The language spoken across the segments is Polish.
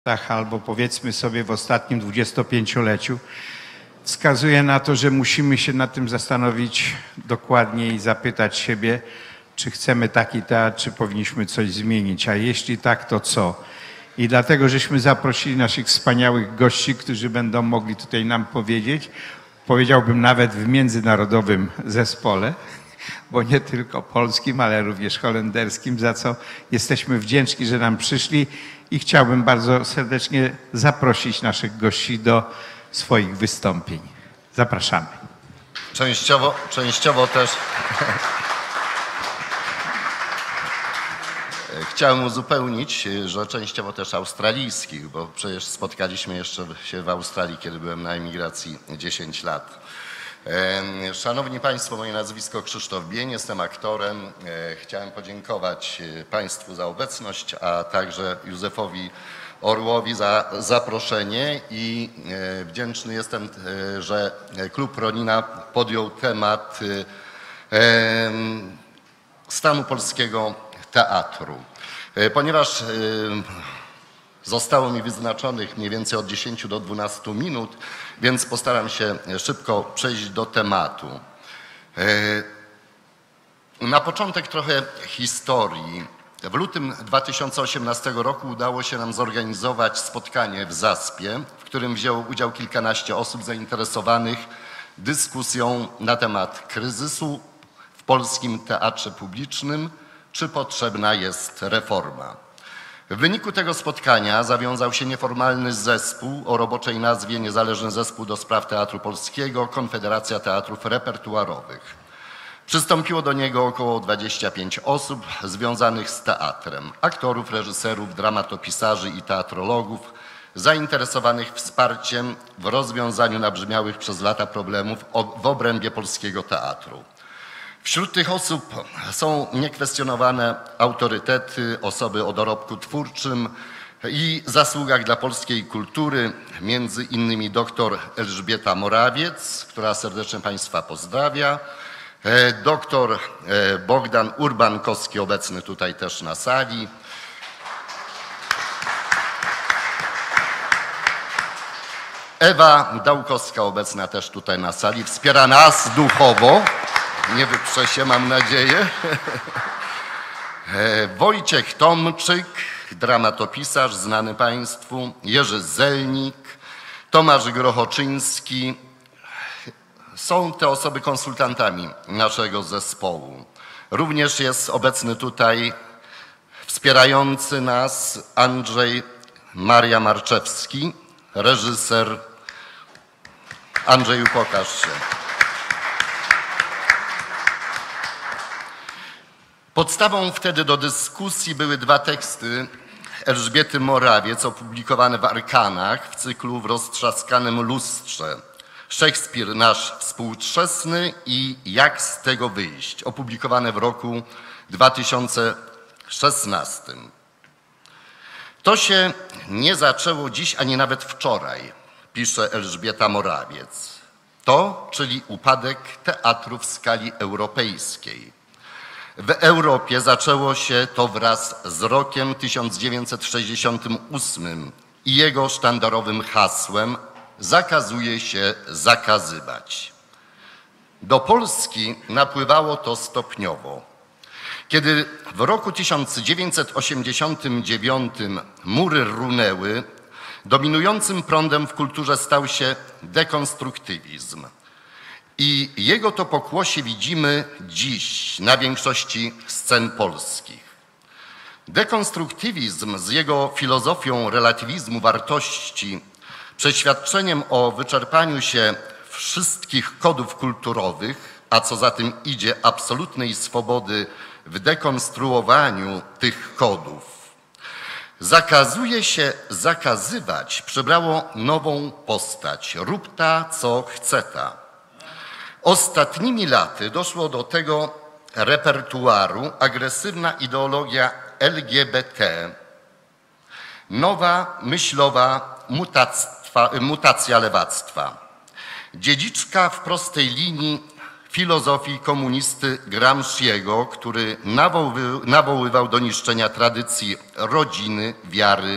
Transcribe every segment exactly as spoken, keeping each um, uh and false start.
albo powiedzmy sobie w ostatnim dwudziestopięcioleciu wskazuje na to, że musimy się nad tym zastanowić dokładnie i zapytać siebie, czy chcemy taki teatr, czy powinniśmy coś zmienić, a jeśli tak, to co? I dlatego żeśmy zaprosili naszych wspaniałych gości, którzy będą mogli tutaj nam powiedzieć, powiedziałbym nawet w międzynarodowym zespole, bo nie tylko polskim, ale również holenderskim, za co jesteśmy wdzięczni, że nam przyszli i chciałbym bardzo serdecznie zaprosić naszych gości do swoich wystąpień. Zapraszamy. Częściowo, częściowo też chciałem uzupełnić, że częściowo też australijskich, bo przecież spotkaliśmy jeszcze się w Australii, kiedy byłem na emigracji dziesięć lat. Szanowni Państwo, moje nazwisko Krzysztof Bień, jestem aktorem. Chciałem podziękować Państwu za obecność, a także Józefowi Orłowi za zaproszenie i wdzięczny jestem, że Klub Ronina podjął temat stanu polskiego teatru. Ponieważ zostało mi wyznaczonych mniej więcej od dziesięciu do dwunastu minut, więc postaram się szybko przejść do tematu. Na początek trochę historii. W lutym dwa tysiące osiemnastego roku udało się nam zorganizować spotkanie w Zaspie, w którym wzięło udział kilkanaście osób zainteresowanych dyskusją na temat kryzysu w polskim teatrze publicznym, czy potrzebna jest reforma. W wyniku tego spotkania zawiązał się nieformalny zespół o roboczej nazwie Niezależny Zespół do Spraw Teatru Polskiego, Konfederacja Teatrów Repertuarowych. Przystąpiło do niego około dwudziestu pięciu osób związanych z teatrem, aktorów, reżyserów, dramatopisarzy i teatrologów, zainteresowanych wsparciem w rozwiązaniu nabrzmiałych przez lata problemów w obrębie polskiego teatru. Wśród tych osób są niekwestionowane autorytety, osoby o dorobku twórczym i zasługach dla polskiej kultury, między innymi dr Elżbieta Morawiec, która serdecznie Państwa pozdrawia, dr Bogdan Urbankowski, obecny tutaj też na sali, Ewa Dałkowska, obecna też tutaj na sali, wspiera nas duchowo. Nie wyprze się, mam nadzieję. Wojciech Tomczyk, dramatopisarz znany Państwu, Jerzy Zelnik, Tomasz Grochoczyński. Są te osoby konsultantami naszego zespołu. Również jest obecny tutaj wspierający nas Andrzej Maria Marczewski, reżyser. Andrzeju, pokaż się. Podstawą wtedy do dyskusji były dwa teksty Elżbiety Morawiec opublikowane w Arkanach w cyklu W roztrzaskanym lustrze. Szekspir nasz współczesny i Jak z tego wyjść, opublikowane w roku dwa tysiące szesnastym. To się nie zaczęło dziś ani nawet wczoraj, pisze Elżbieta Morawiec. To, czyli upadek teatru w skali europejskiej. W Europie zaczęło się to wraz z rokiem tysiąc dziewięćset sześćdziesiątym ósmym i jego sztandarowym hasłem zakazuje się zakazywać. Do Polski napływało to stopniowo. Kiedy w roku tysiąc dziewięćset osiemdziesiątym dziewiątym mury runęły, dominującym prądem w kulturze stał się dekonstruktywizm. I jego to pokłosie widzimy dziś na większości scen polskich. Dekonstruktywizm z jego filozofią relatywizmu wartości, przeświadczeniem o wyczerpaniu się wszystkich kodów kulturowych, a co za tym idzie absolutnej swobody w dekonstruowaniu tych kodów, zakazuje się zakazywać, przybrało nową postać. Rób ta, co chce ta. Ostatnimi laty doszło do tego repertuaru agresywna ideologia L G B T, nowa myślowa mutacja lewactwa, dziedziczka w prostej linii filozofii komunisty Gramsciego, który nawoływał do niszczenia tradycji rodziny, wiary,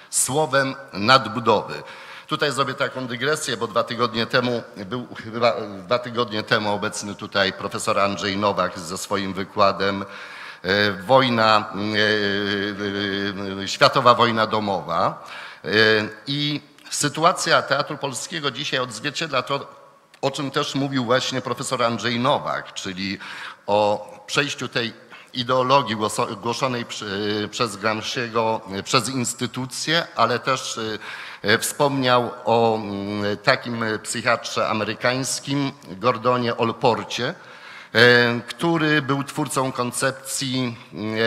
słowem nadbudowy. Tutaj zrobię taką dygresję, bo dwa tygodnie temu był chyba dwa tygodnie temu obecny tutaj profesor Andrzej Nowak ze swoim wykładem Wojna, Światowa Wojna Domowa. I sytuacja Teatru Polskiego dzisiaj odzwierciedla to, o czym też mówił właśnie profesor Andrzej Nowak, czyli o przejściu tej ideologii głoszonej przez Gramsciego przez instytucje, ale też wspomniał o takim psychiatrze amerykańskim, Gordonie Allporcie, który był twórcą koncepcji,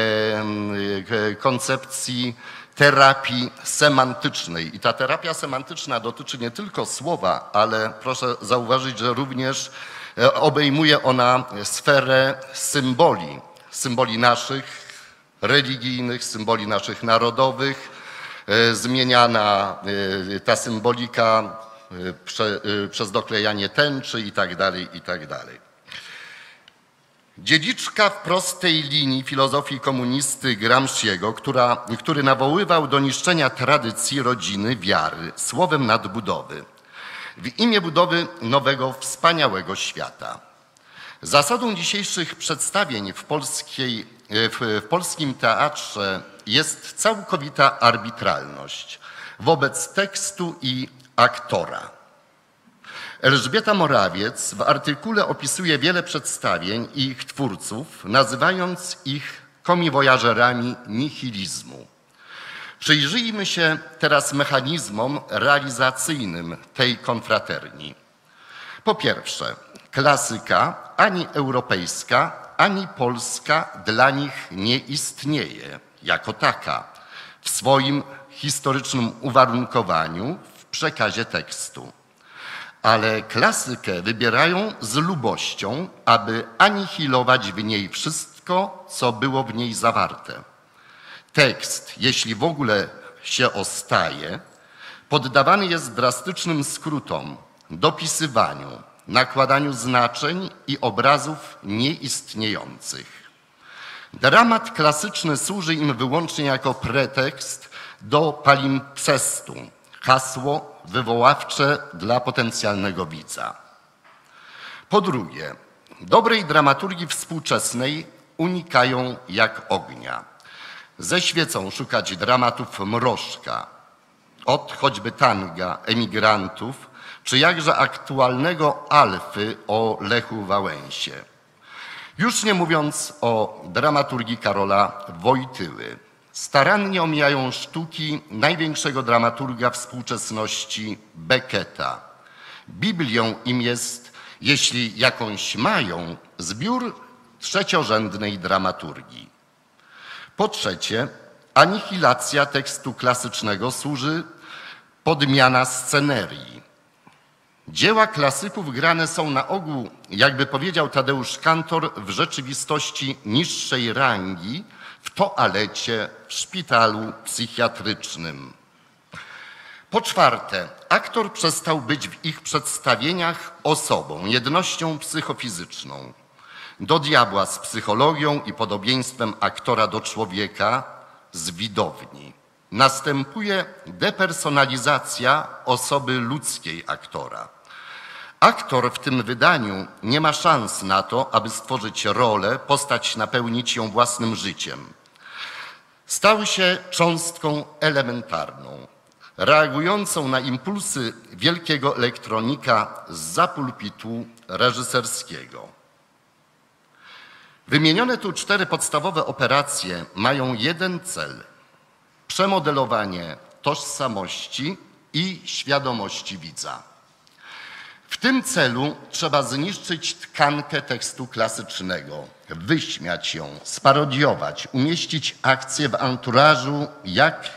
koncepcji terapii semantycznej. I ta terapia semantyczna dotyczy nie tylko słowa, ale proszę zauważyć, że również obejmuje ona sferę symboli. Symboli naszych religijnych, symboli naszych narodowych. Zmieniana ta symbolika prze, przez doklejanie tęczy i tak dalej, i tak dalej. Dziedziczka w prostej linii filozofii komunisty Gramsciego, która, który nawoływał do niszczenia tradycji rodziny, wiary, słowem nadbudowy, w imię budowy nowego, wspaniałego świata. Zasadą dzisiejszych przedstawień w, polskiej, w, w polskim teatrze jest całkowita arbitralność wobec tekstu i aktora. Elżbieta Morawiec w artykule opisuje wiele przedstawień i ich twórców, nazywając ich komiwojażerami nihilizmu. Przyjrzyjmy się teraz mechanizmom realizacyjnym tej konfraterni. Po pierwsze, klasyka ani europejska, ani polska dla nich nie istnieje jako taka w swoim historycznym uwarunkowaniu w przekazie tekstu. Ale klasykę wybierają z lubością, aby anihilować w niej wszystko, co było w niej zawarte. Tekst, jeśli w ogóle się ostaje, poddawany jest drastycznym skrótom, dopisywaniu, nakładaniu znaczeń i obrazów nieistniejących. Dramat klasyczny służy im wyłącznie jako pretekst do palimpsestu, hasło wywoławcze dla potencjalnego widza. Po drugie, dobrej dramaturgii współczesnej unikają jak ognia. Ze świecą szukać dramatów mrożka, od choćby tanga emigrantów, czy jakże aktualnego Alfy o Lechu Wałęsie. Już nie mówiąc o dramaturgii Karola Wojtyły. Starannie omijają sztuki największego dramaturga współczesności Becketa. Biblią im jest, jeśli jakąś mają, zbiór trzeciorzędnej dramaturgii. Po trzecie, anihilacja tekstu klasycznego służy podmiana scenerii. Dzieła klasyków grane są na ogół, jakby powiedział Tadeusz Kantor, w rzeczywistości niższej rangi, w toalecie, w szpitalu psychiatrycznym. Po czwarte, aktor przestał być w ich przedstawieniach osobą, jednością psychofizyczną. Do diabła z psychologią i podobieństwem aktora do człowieka z widowni. Następuje depersonalizacja osoby ludzkiej aktora. Aktor w tym wydaniu nie ma szans na to, aby stworzyć rolę, postać napełnić ją własnym życiem. Stał się cząstką elementarną, reagującą na impulsy wielkiego elektronika zza pulpitu reżyserskiego. Wymienione tu cztery podstawowe operacje mają jeden cel – przemodelowanie tożsamości i świadomości widza. W tym celu trzeba zniszczyć tkankę tekstu klasycznego, wyśmiać ją, sparodiować, umieścić akcję w anturażu jak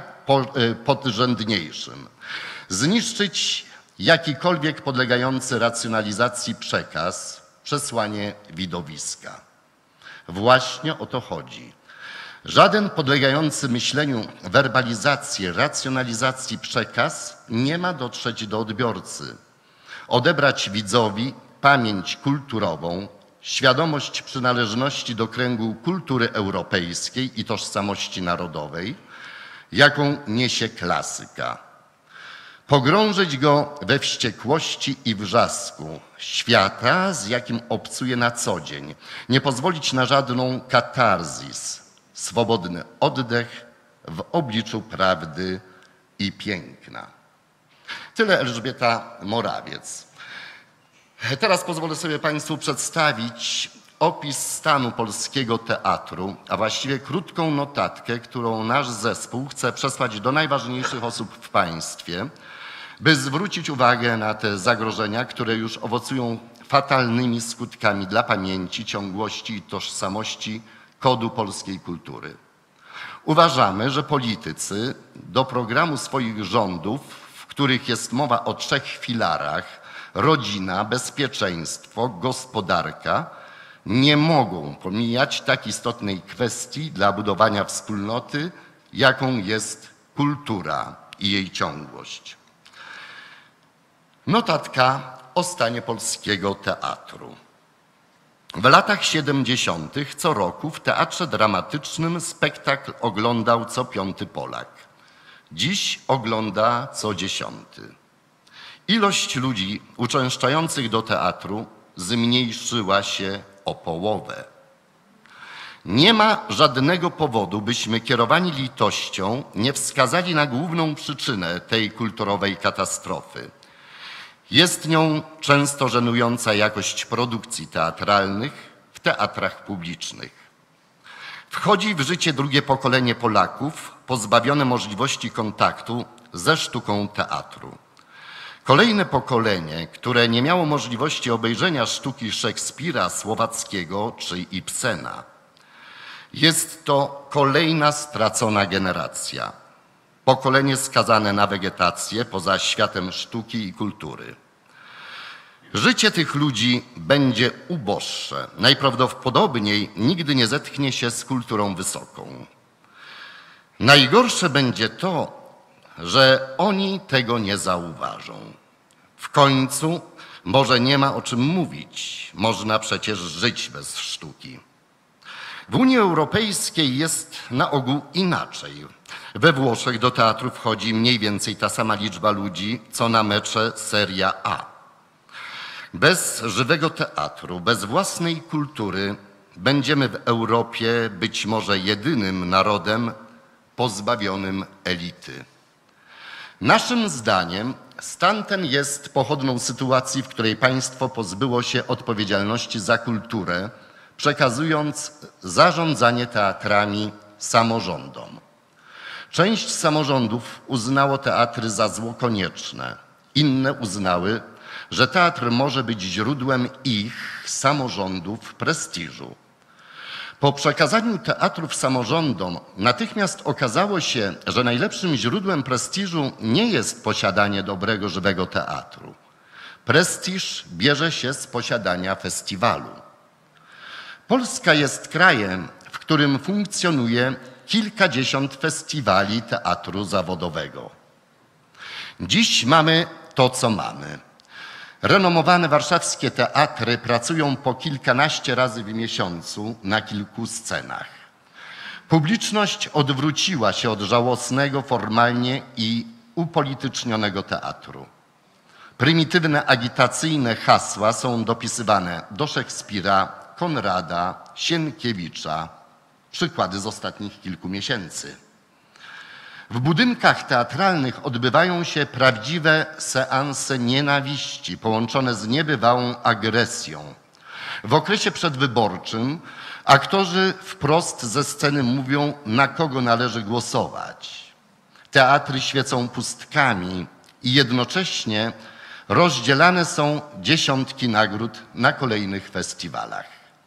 najpodrzędniejszym, zniszczyć jakikolwiek podlegający racjonalizacji przekaz, przesłanie widowiska. Właśnie o to chodzi. Żaden podlegający myśleniu werbalizacji, racjonalizacji przekaz nie ma dotrzeć do odbiorcy. Odebrać widzowi pamięć kulturową, świadomość przynależności do kręgu kultury europejskiej i tożsamości narodowej, jaką niesie klasyka. Pogrążyć go we wściekłości i wrzasku świata, z jakim obcuje na co dzień. Nie pozwolić na żadną katarzis, swobodny oddech w obliczu prawdy i piękna. Tyle Elżbieta Morawiec. Teraz pozwolę sobie Państwu przedstawić opis stanu polskiego teatru, a właściwie krótką notatkę, którą nasz zespół chce przesłać do najważniejszych osób w państwie, by zwrócić uwagę na te zagrożenia, które już owocują fatalnymi skutkami dla pamięci, ciągłości i tożsamości kodu polskiej kultury. Uważamy, że politycy do programu swoich rządów, w których jest mowa o trzech filarach, rodzina, bezpieczeństwo, gospodarka, nie mogą pomijać tak istotnej kwestii dla budowania wspólnoty, jaką jest kultura i jej ciągłość. Notatka o stanie polskiego teatru. W latach siedemdziesiątych co roku w Teatrze Dramatycznym spektakl oglądał co piąty Polak. Dziś ogląda co dziesiąty. Ilość ludzi uczęszczających do teatru zmniejszyła się o połowę. Nie ma żadnego powodu, byśmy kierowani litością nie wskazali na główną przyczynę tej kulturowej katastrofy. Jest nią często żenująca jakość produkcji teatralnych w teatrach publicznych. Wchodzi w życie drugie pokolenie Polaków pozbawione możliwości kontaktu ze sztuką teatru. Kolejne pokolenie, które nie miało możliwości obejrzenia sztuki Szekspira, Słowackiego czy Ibsena. Jest to kolejna stracona generacja. Pokolenie skazane na wegetację poza światem sztuki i kultury. Życie tych ludzi będzie uboższe. Najprawdopodobniej nigdy nie zetknie się z kulturą wysoką. Najgorsze będzie to, że oni tego nie zauważą. W końcu może nie ma o czym mówić. Można przecież żyć bez sztuki. W Unii Europejskiej jest na ogół inaczej. We Włoszech do teatru wchodzi mniej więcej ta sama liczba ludzi, co na mecze Serie A. Bez żywego teatru, bez własnej kultury będziemy w Europie być może jedynym narodem pozbawionym elity. Naszym zdaniem stan ten jest pochodną sytuacji, w której państwo pozbyło się odpowiedzialności za kulturę, przekazując zarządzanie teatrami samorządom. Część samorządów uznało teatry za zło konieczne. Inne uznały, że teatr może być źródłem ich, samorządów, prestiżu. Po przekazaniu teatrów samorządom natychmiast okazało się, że najlepszym źródłem prestiżu nie jest posiadanie dobrego, żywego teatru. Prestiż bierze się z posiadania festiwalu. Polska jest krajem, w którym funkcjonuje kilkadziesiąt festiwali teatru zawodowego. Dziś mamy to, co mamy. Renomowane warszawskie teatry pracują po kilkanaście razy w miesiącu na kilku scenach. Publiczność odwróciła się od żałosnego formalnie i upolitycznionego teatru. Prymitywne agitacyjne hasła są dopisywane do Szekspira, Konrada, Sienkiewicza. Przykłady z ostatnich kilku miesięcy. W budynkach teatralnych odbywają się prawdziwe seanse nienawiści połączone z niebywałą agresją. W okresie przedwyborczym aktorzy wprost ze sceny mówią, na kogo należy głosować. Teatry świecą pustkami i jednocześnie rozdzielane są dziesiątki nagród na kolejnych festiwalach.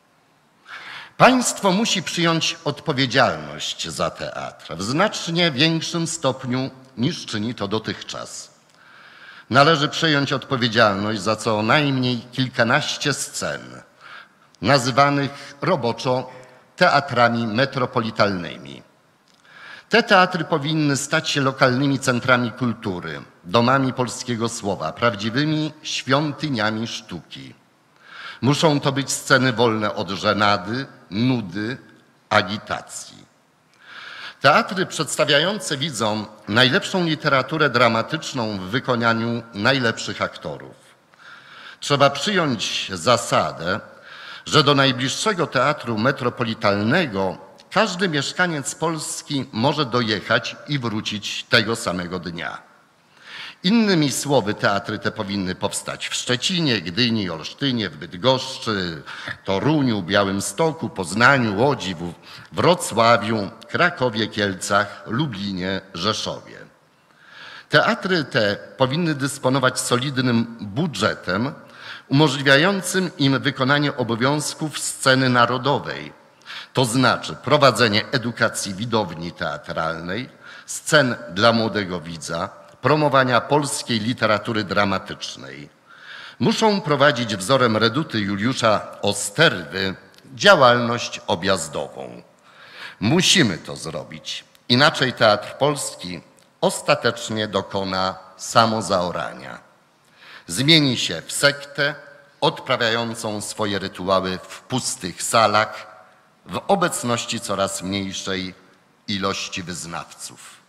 Państwo musi przyjąć odpowiedzialność za teatr w znacznie większym stopniu niż czyni to dotychczas. Należy przejąć odpowiedzialność za co najmniej kilkanaście scen, nazywanych roboczo teatrami metropolitalnymi. Te teatry powinny stać się lokalnymi centrami kultury, domami polskiego słowa, prawdziwymi świątyniami sztuki. Muszą to być sceny wolne od żenady, nudy, agitacji. Teatry przedstawiające widzom najlepszą literaturę dramatyczną w wykonaniu najlepszych aktorów. Trzeba przyjąć zasadę, że do najbliższego teatru metropolitalnego każdy mieszkaniec Polski może dojechać i wrócić tego samego dnia. Innymi słowy, teatry te powinny powstać w Szczecinie, Gdyni, Olsztynie, w Bydgoszczy, Toruniu, Białymstoku, Poznaniu, Łodzi, Wrocławiu, Krakowie, Kielcach, Lublinie, Rzeszowie. Teatry te powinny dysponować solidnym budżetem umożliwiającym im wykonanie obowiązków sceny narodowej, to znaczy prowadzenie edukacji widowni teatralnej, scen dla młodego widza, promowania polskiej literatury dramatycznej. Muszą prowadzić wzorem Reduty Juliusza Osterdy działalność objazdową. Musimy to zrobić, inaczej Teatr Polski ostatecznie dokona samozaorania. Zmieni się w sektę odprawiającą swoje rytuały w pustych salach w obecności coraz mniejszej ilości wyznawców.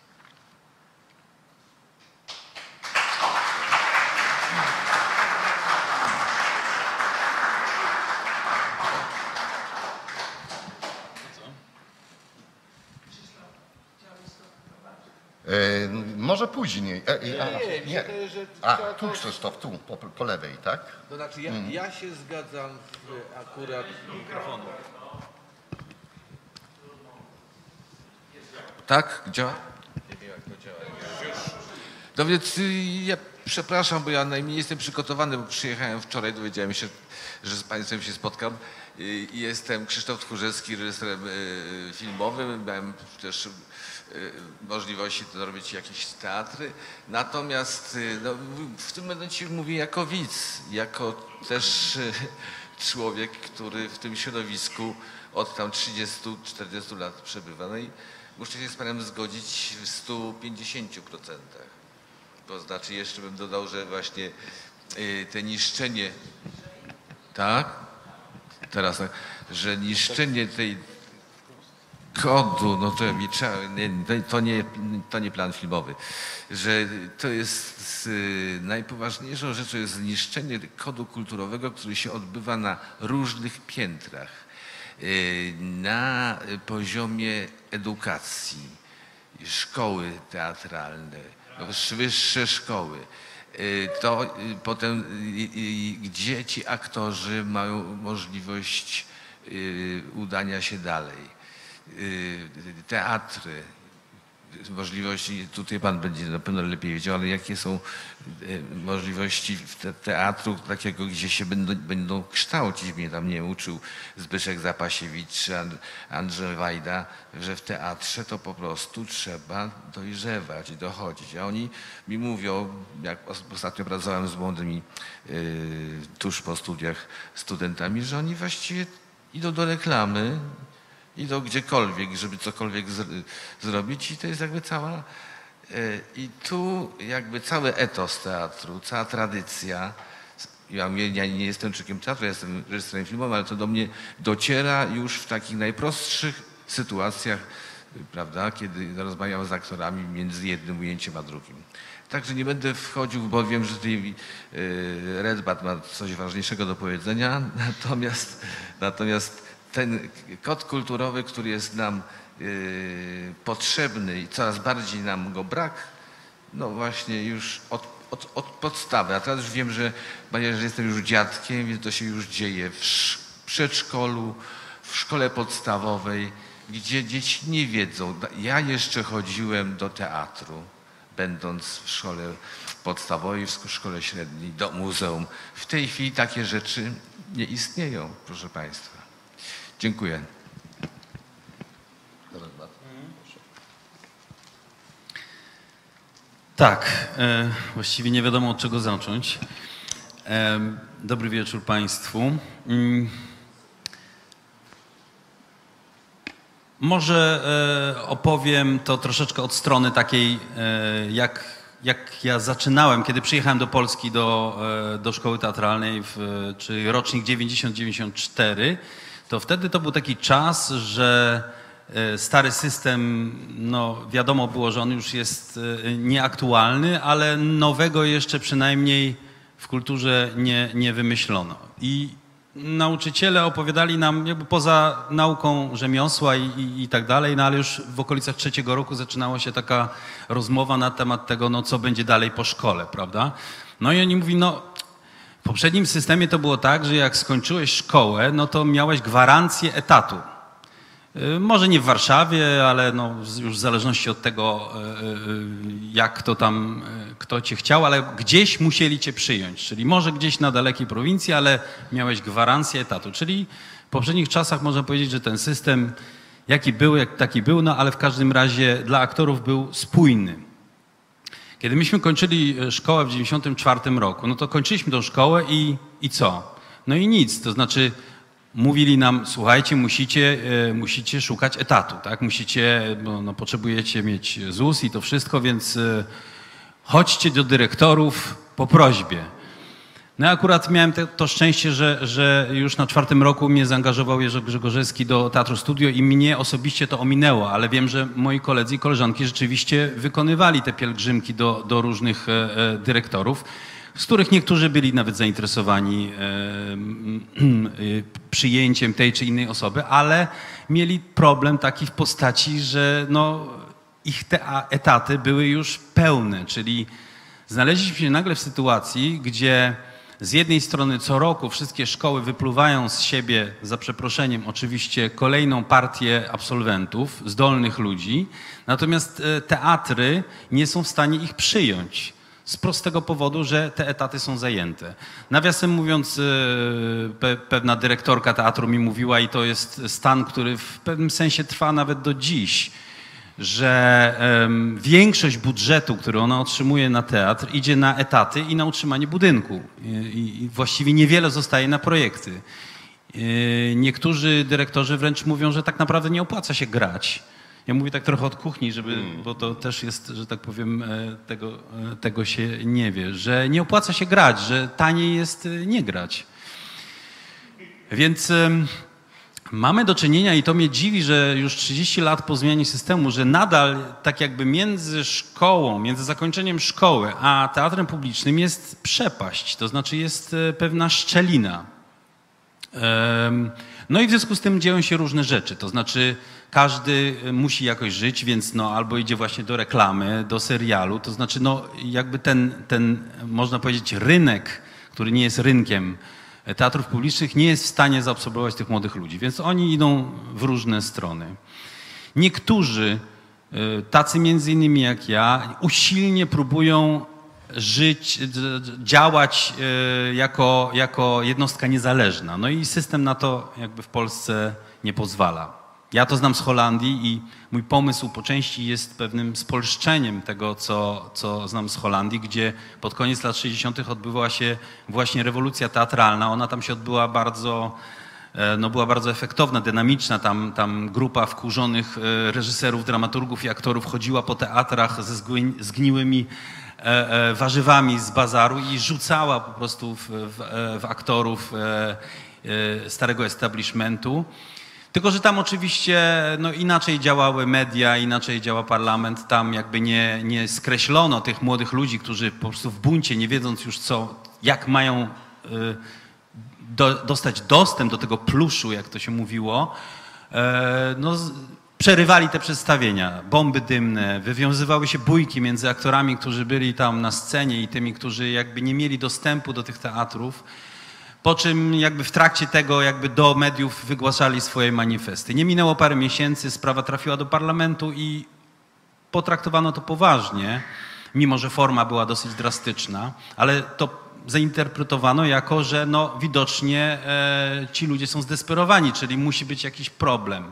E, może później. E, Nie, a, nie, mi się wydaje, że A, trzeba tu to- Krzysztof, tu, po, po lewej, tak? To znaczy ja, ja się zgadzam w akurat mikrofonu. Tak? Działa? Nie wiem jak to działa. No więc y, ja przepraszam, bo ja najmniej jestem przygotowany, bo przyjechałem wczoraj, dowiedziałem się, że z Państwem się spotkam. Y, Jestem Krzysztof Tchórzewski, reżyserem y, filmowym. Miałem też y, możliwości to robić jakieś teatry. Natomiast y, no, w tym momencie mówię jako widz, jako też y, człowiek, który w tym środowisku od tam trzydziestu czterdziestu lat przebywa. No i muszę się z Panem zgodzić w stu pięćdziesięciu procentach. To znaczy jeszcze bym dodał, że właśnie y, te niszczenie, tak? Teraz tak, że niszczenie tej kodu, no to mi trzeba, nie, to, nie, to nie plan filmowy, że to jest y, najpoważniejszą rzeczą jest zniszczenie kodu kulturowego, który się odbywa na różnych piętrach. Y, na poziomie edukacji, szkoły teatralne, wyższe szkoły. Y, To y, potem y, y, gdzie ci aktorzy mają możliwość y, udania się dalej. Y, Teatry, możliwości, tutaj Pan będzie na pewno lepiej wiedział, ale jakie są y, możliwości te- teatru takiego, gdzie się będą, będą kształcić. Mnie tam nie uczył Zbyszek Zapasiewicz czy And- Andrzej Wajda, że w teatrze to po prostu trzeba dojrzewać i dochodzić. A oni mi mówią, jak os- ostatnio pracowałem z młodymi y, tuż po studiach studentami, że oni właściwie idą do reklamy, idą gdziekolwiek, żeby cokolwiek z, zrobić i to jest jakby cała e, i tu jakby cały etos teatru, cała tradycja. Ja, mówię, ja nie jestem człowiekiem teatru, ja jestem reżyserem filmowym, ale to do mnie dociera już w takich najprostszych sytuacjach, prawda, kiedy rozmawiam z aktorami między jednym ujęciem a drugim. Także nie będę wchodził, bo wiem, że tutaj e, Redbat ma coś ważniejszego do powiedzenia, natomiast, natomiast ten kod kulturowy, który jest nam y, potrzebny i coraz bardziej nam go brak, no właśnie już od, od, od podstawy. A teraz już wiem, że, że jestem już dziadkiem, więc to się już dzieje w sz- przedszkolu, w szkole podstawowej, gdzie dzieci nie wiedzą. Ja jeszcze chodziłem do teatru, będąc w szkole podstawowej, w szkole średniej, do muzeum. W tej chwili takie rzeczy nie istnieją, proszę Państwa. Dziękuję. Tak, e, właściwie nie wiadomo od czego zacząć. E, dobry wieczór Państwu. Mm. Może e, opowiem to troszeczkę od strony takiej, e, jak, jak ja zaczynałem, kiedy przyjechałem do Polski, do, e, do szkoły teatralnej, w, czyli rocznik dziewięćdziesiąt dziewięćdziesiąt cztery. To wtedy to był taki czas, że e, stary system, no wiadomo było, że on już jest e, nieaktualny, ale nowego jeszcze przynajmniej w kulturze nie, nie wymyślono. I nauczyciele opowiadali nam, jakby poza nauką rzemiosła i, i, i tak dalej, no ale już w okolicach trzeciego roku zaczynała się taka rozmowa na temat tego, no co będzie dalej po szkole, prawda? No i oni mówi, no w poprzednim systemie to było tak, że jak skończyłeś szkołę, no to miałeś gwarancję etatu. Yy, może nie w Warszawie, ale no już w zależności od tego, yy, jak to tam, yy, kto cię chciał, ale gdzieś musieli cię przyjąć. Czyli może gdzieś na dalekiej prowincji, ale miałeś gwarancję etatu. Czyli w poprzednich czasach można powiedzieć, że ten system jaki był, jak taki był, no ale w każdym razie dla aktorów był spójny. Kiedy myśmy kończyli szkołę w dziewięćdziesiątym czwartym roku, no to kończyliśmy tą szkołę i, i co? No i nic, to znaczy mówili nam, słuchajcie, musicie, e, musicie szukać etatu, tak? Musicie, bo no, potrzebujecie mieć ZUS i to wszystko, więc e, chodźcie do dyrektorów po prośbie. No ja akurat miałem te, to szczęście, że, że już na czwartym roku mnie zaangażował Jerzy Grzegorzewski do Teatru Studio i mnie osobiście to ominęło, ale wiem, że moi koledzy i koleżanki rzeczywiście wykonywali te pielgrzymki do, do różnych e, e, dyrektorów, z których niektórzy byli nawet zainteresowani e, e, przyjęciem tej czy innej osoby, ale mieli problem taki w postaci, że no, ich te etaty były już pełne, czyli znaleźliśmy się nagle w sytuacji, gdzie z jednej strony co roku wszystkie szkoły wypluwają z siebie, za przeproszeniem oczywiście, kolejną partię absolwentów, zdolnych ludzi, natomiast teatry nie są w stanie ich przyjąć z prostego powodu, że te etaty są zajęte. Nawiasem mówiąc, pe pewna dyrektorka teatru mi mówiła, i to jest stan, który w pewnym sensie trwa nawet do dziś, że um, większość budżetu, który ona otrzymuje na teatr, idzie na etaty i na utrzymanie budynku. I, i właściwie niewiele zostaje na projekty. I niektórzy dyrektorzy wręcz mówią, że tak naprawdę nie opłaca się grać. Ja mówię tak trochę od kuchni, żeby, bo to też jest, że tak powiem, tego, tego się nie wie, że nie opłaca się grać, że taniej jest nie grać. Więc um, mamy do czynienia, i to mnie dziwi, że już trzydzieści lat po zmianie systemu, że nadal tak jakby między szkołą, między zakończeniem szkoły, a teatrem publicznym jest przepaść, to znaczy jest pewna szczelina. No i w związku z tym dzieją się różne rzeczy, to znaczy każdy musi jakoś żyć, więc no albo idzie właśnie do reklamy, do serialu, to znaczy no jakby ten, ten można powiedzieć rynek, który nie jest rynkiem teatrów publicznych, nie jest w stanie zaabsorbować tych młodych ludzi, więc oni idą w różne strony. Niektórzy, tacy między innymi jak ja, usilnie próbują żyć, działać jako, jako jednostka niezależna. No i system na to jakby w Polsce nie pozwala. Ja to znam z Holandii i mój pomysł po części jest pewnym spolszczeniem tego, co, co znam z Holandii, gdzie pod koniec lat sześćdziesiątych odbywała się właśnie rewolucja teatralna. Ona tam się odbyła bardzo, no była bardzo efektowna, dynamiczna. Tam, tam grupa wkurzonych reżyserów, dramaturgów i aktorów chodziła po teatrach ze zgniłymi warzywami z bazaru i rzucała po prostu w, w, w aktorów starego establishmentu. Tylko że tam oczywiście no, inaczej działały media, inaczej działa parlament. Tam jakby nie, nie skreślono tych młodych ludzi, którzy po prostu w buncie, nie wiedząc już co, jak mają y, do, dostać dostęp do tego pluszu, jak to się mówiło, y, no, przerywali te przedstawienia. Bomby dymne, wywiązywały się bójki między aktorami, którzy byli tam na scenie i tymi, którzy jakby nie mieli dostępu do tych teatrów. Po czym jakby w trakcie tego jakby do mediów wygłaszali swoje manifesty. Nie minęło parę miesięcy, sprawa trafiła do parlamentu i potraktowano to poważnie, mimo że forma była dosyć drastyczna, ale to zainterpretowano jako, że no widocznie e, ci ludzie są zdesperowani, czyli musi być jakiś problem.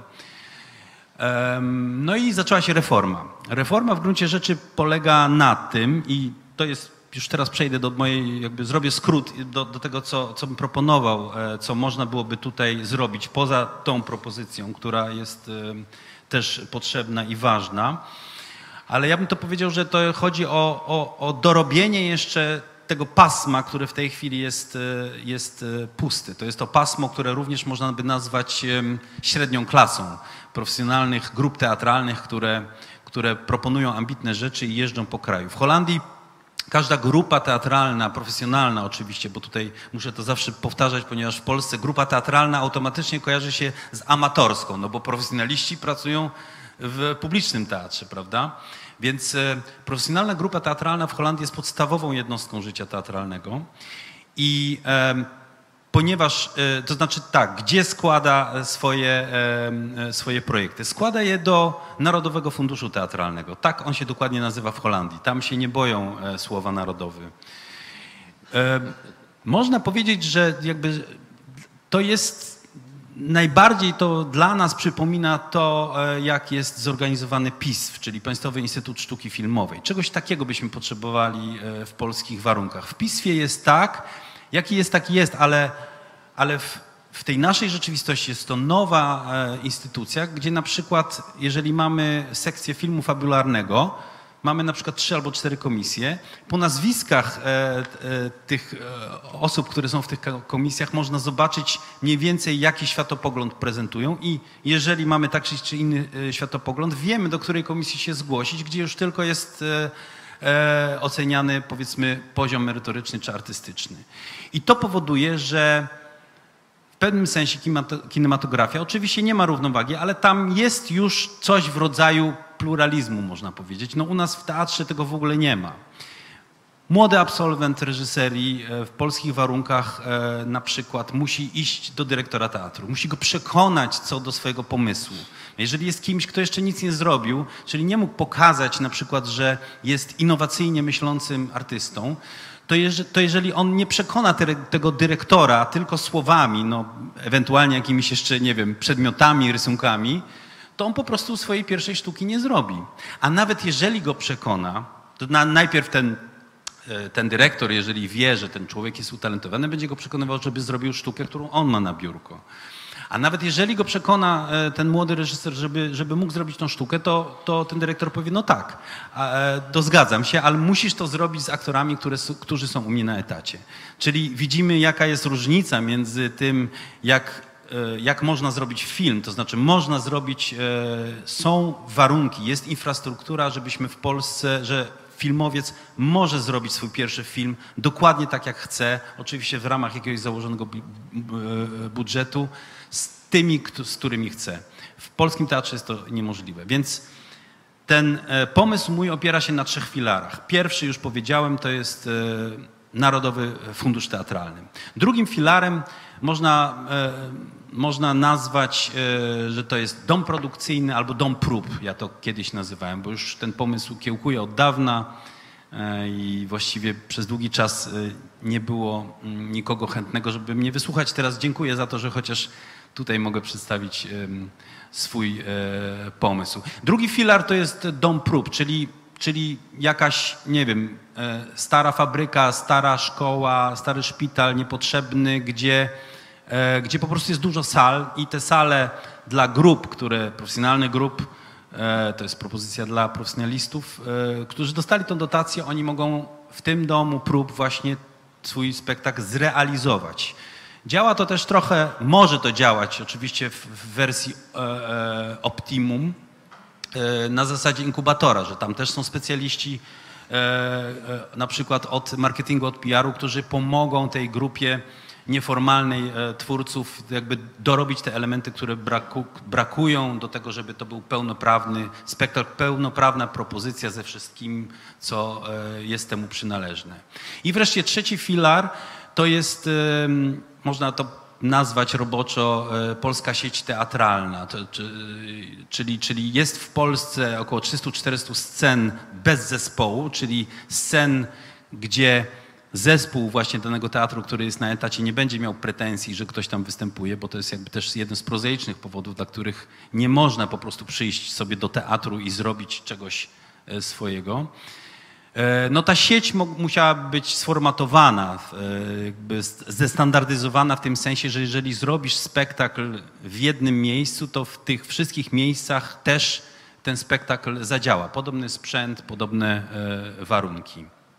E, no i zaczęła się reforma. Reforma w gruncie rzeczy polega na tym, i to jest już teraz przejdę do mojej, jakby zrobię skrót do, do tego, co, co bym proponował, co można byłoby tutaj zrobić poza tą propozycją, która jest też potrzebna i ważna. Ale ja bym to powiedział, że to chodzi o, o, o dorobienie jeszcze tego pasma, które w tej chwili jest, jest pusty. To jest to pasmo, które również można by nazwać średnią klasą profesjonalnych grup teatralnych, które, które proponują ambitne rzeczy i jeżdżą po kraju. W Holandii każda grupa teatralna, profesjonalna oczywiście, bo tutaj muszę to zawsze powtarzać, ponieważ w Polsce grupa teatralna automatycznie kojarzy się z amatorską, no bo profesjonaliści pracują w publicznym teatrze, prawda? Więc e, profesjonalna grupa teatralna w Holandii jest podstawową jednostką życia teatralnego i e, ponieważ, e, to znaczy tak, gdzie składa swoje, e, swoje projekty? Składa je do Narodowego Funduszu Teatralnego. Tak on się dokładnie nazywa w Holandii. Tam się nie boją e, słowa narodowy. E, można powiedzieć, że jakby to jest najbardziej to dla nas przypomina to, jak jest zorganizowany P I S F, czyli Państwowy Instytut Sztuki Filmowej. Czegoś takiego byśmy potrzebowali w polskich warunkach. W P I S F-ie jest tak, jaki jest, taki jest, ale, ale w, w tej naszej rzeczywistości jest to nowa instytucja, gdzie na przykład, jeżeli mamy sekcję filmu fabularnego, mamy na przykład trzy albo cztery komisje. Po nazwiskach e, e, tych e, osób, które są w tych komisjach, można zobaczyć mniej więcej, jaki światopogląd prezentują i jeżeli mamy taki czy inny e, światopogląd, wiemy, do której komisji się zgłosić, gdzie już tylko jest e, e, oceniany, powiedzmy, poziom merytoryczny czy artystyczny. I to powoduje, że w pewnym sensie kinematografia oczywiście nie ma równowagi, ale tam jest już coś w rodzaju pluralizmu, można powiedzieć. No u nas w teatrze tego w ogóle nie ma. Młody absolwent reżyserii w polskich warunkach na przykład musi iść do dyrektora teatru, musi go przekonać co do swojego pomysłu. Jeżeli jest kimś, kto jeszcze nic nie zrobił, czyli nie mógł pokazać na przykład, że jest innowacyjnie myślącym artystą, to, jeże, to jeżeli on nie przekona te, tego dyrektora tylko słowami, no, ewentualnie jakimiś jeszcze, nie wiem, przedmiotami, rysunkami, to on po prostu swojej pierwszej sztuki nie zrobi. A nawet jeżeli go przekona, to na, najpierw ten, ten dyrektor, jeżeli wie, że ten człowiek jest utalentowany, będzie go przekonywał, żeby zrobił sztukę, którą on ma na biurko. A nawet jeżeli go przekona ten młody reżyser, żeby, żeby mógł zrobić tą sztukę, to, to ten dyrektor powie, no tak, to zgadzam się, ale musisz to zrobić z aktorami, które, którzy są u mnie na etacie. Czyli widzimy, jaka jest różnica między tym, jak, jak można zrobić film, to znaczy można zrobić, są warunki, jest infrastruktura, żebyśmy w Polsce, że filmowiec może zrobić swój pierwszy film dokładnie tak, jak chce, oczywiście w ramach jakiegoś założonego budżetu, z tymi, z którymi chce. W polskim teatrze jest to niemożliwe, więc ten pomysł mój opiera się na trzech filarach. Pierwszy, już powiedziałem, to jest Narodowy Fundusz Teatralny. Drugim filarem można, można nazwać, że to jest dom produkcyjny albo dom prób, ja to kiedyś nazywałem, bo już ten pomysł kiełkuje od dawna i właściwie przez długi czas nie było nikogo chętnego, żeby mnie wysłuchać. Teraz dziękuję za to, że chociaż tutaj mogę przedstawić swój pomysł. Drugi filar to jest dom prób, czyli, czyli jakaś, nie wiem, stara fabryka, stara szkoła, stary szpital niepotrzebny, gdzie, gdzie po prostu jest dużo sal i te sale dla grup, które, profesjonalnych grup, to jest propozycja dla profesjonalistów, którzy dostali tą dotację, oni mogą w tym domu prób właśnie swój spektakl zrealizować. Działa to też trochę, może to działać oczywiście w, w wersji e, e, optimum, e, na zasadzie inkubatora, że tam też są specjaliści e, e, na przykład od marketingu, od P R-u, którzy pomogą tej grupie nieformalnej e, twórców jakby dorobić te elementy, które braku, brakują do tego, żeby to był pełnoprawny spektakl, pełnoprawna propozycja ze wszystkim, co e, jest temu przynależne. I wreszcie trzeci filar to jest, e, można to nazwać roboczo, e, polska sieć teatralna, to, czy, czyli, czyli jest w Polsce około trzysta czterysta scen bez zespołu, czyli scen, gdzie zespół właśnie danego teatru, który jest na etacie, nie będzie miał pretensji, że ktoś tam występuje, bo to jest jakby też jeden z prozaicznych powodów, dla których nie można po prostu przyjść sobie do teatru i zrobić czegoś swojego. No ta sieć musiała być sformatowana, jakby zestandardyzowana w tym sensie, że jeżeli zrobisz spektakl w jednym miejscu, to w tych wszystkich miejscach też ten spektakl zadziała. Podobny sprzęt, podobne warunki.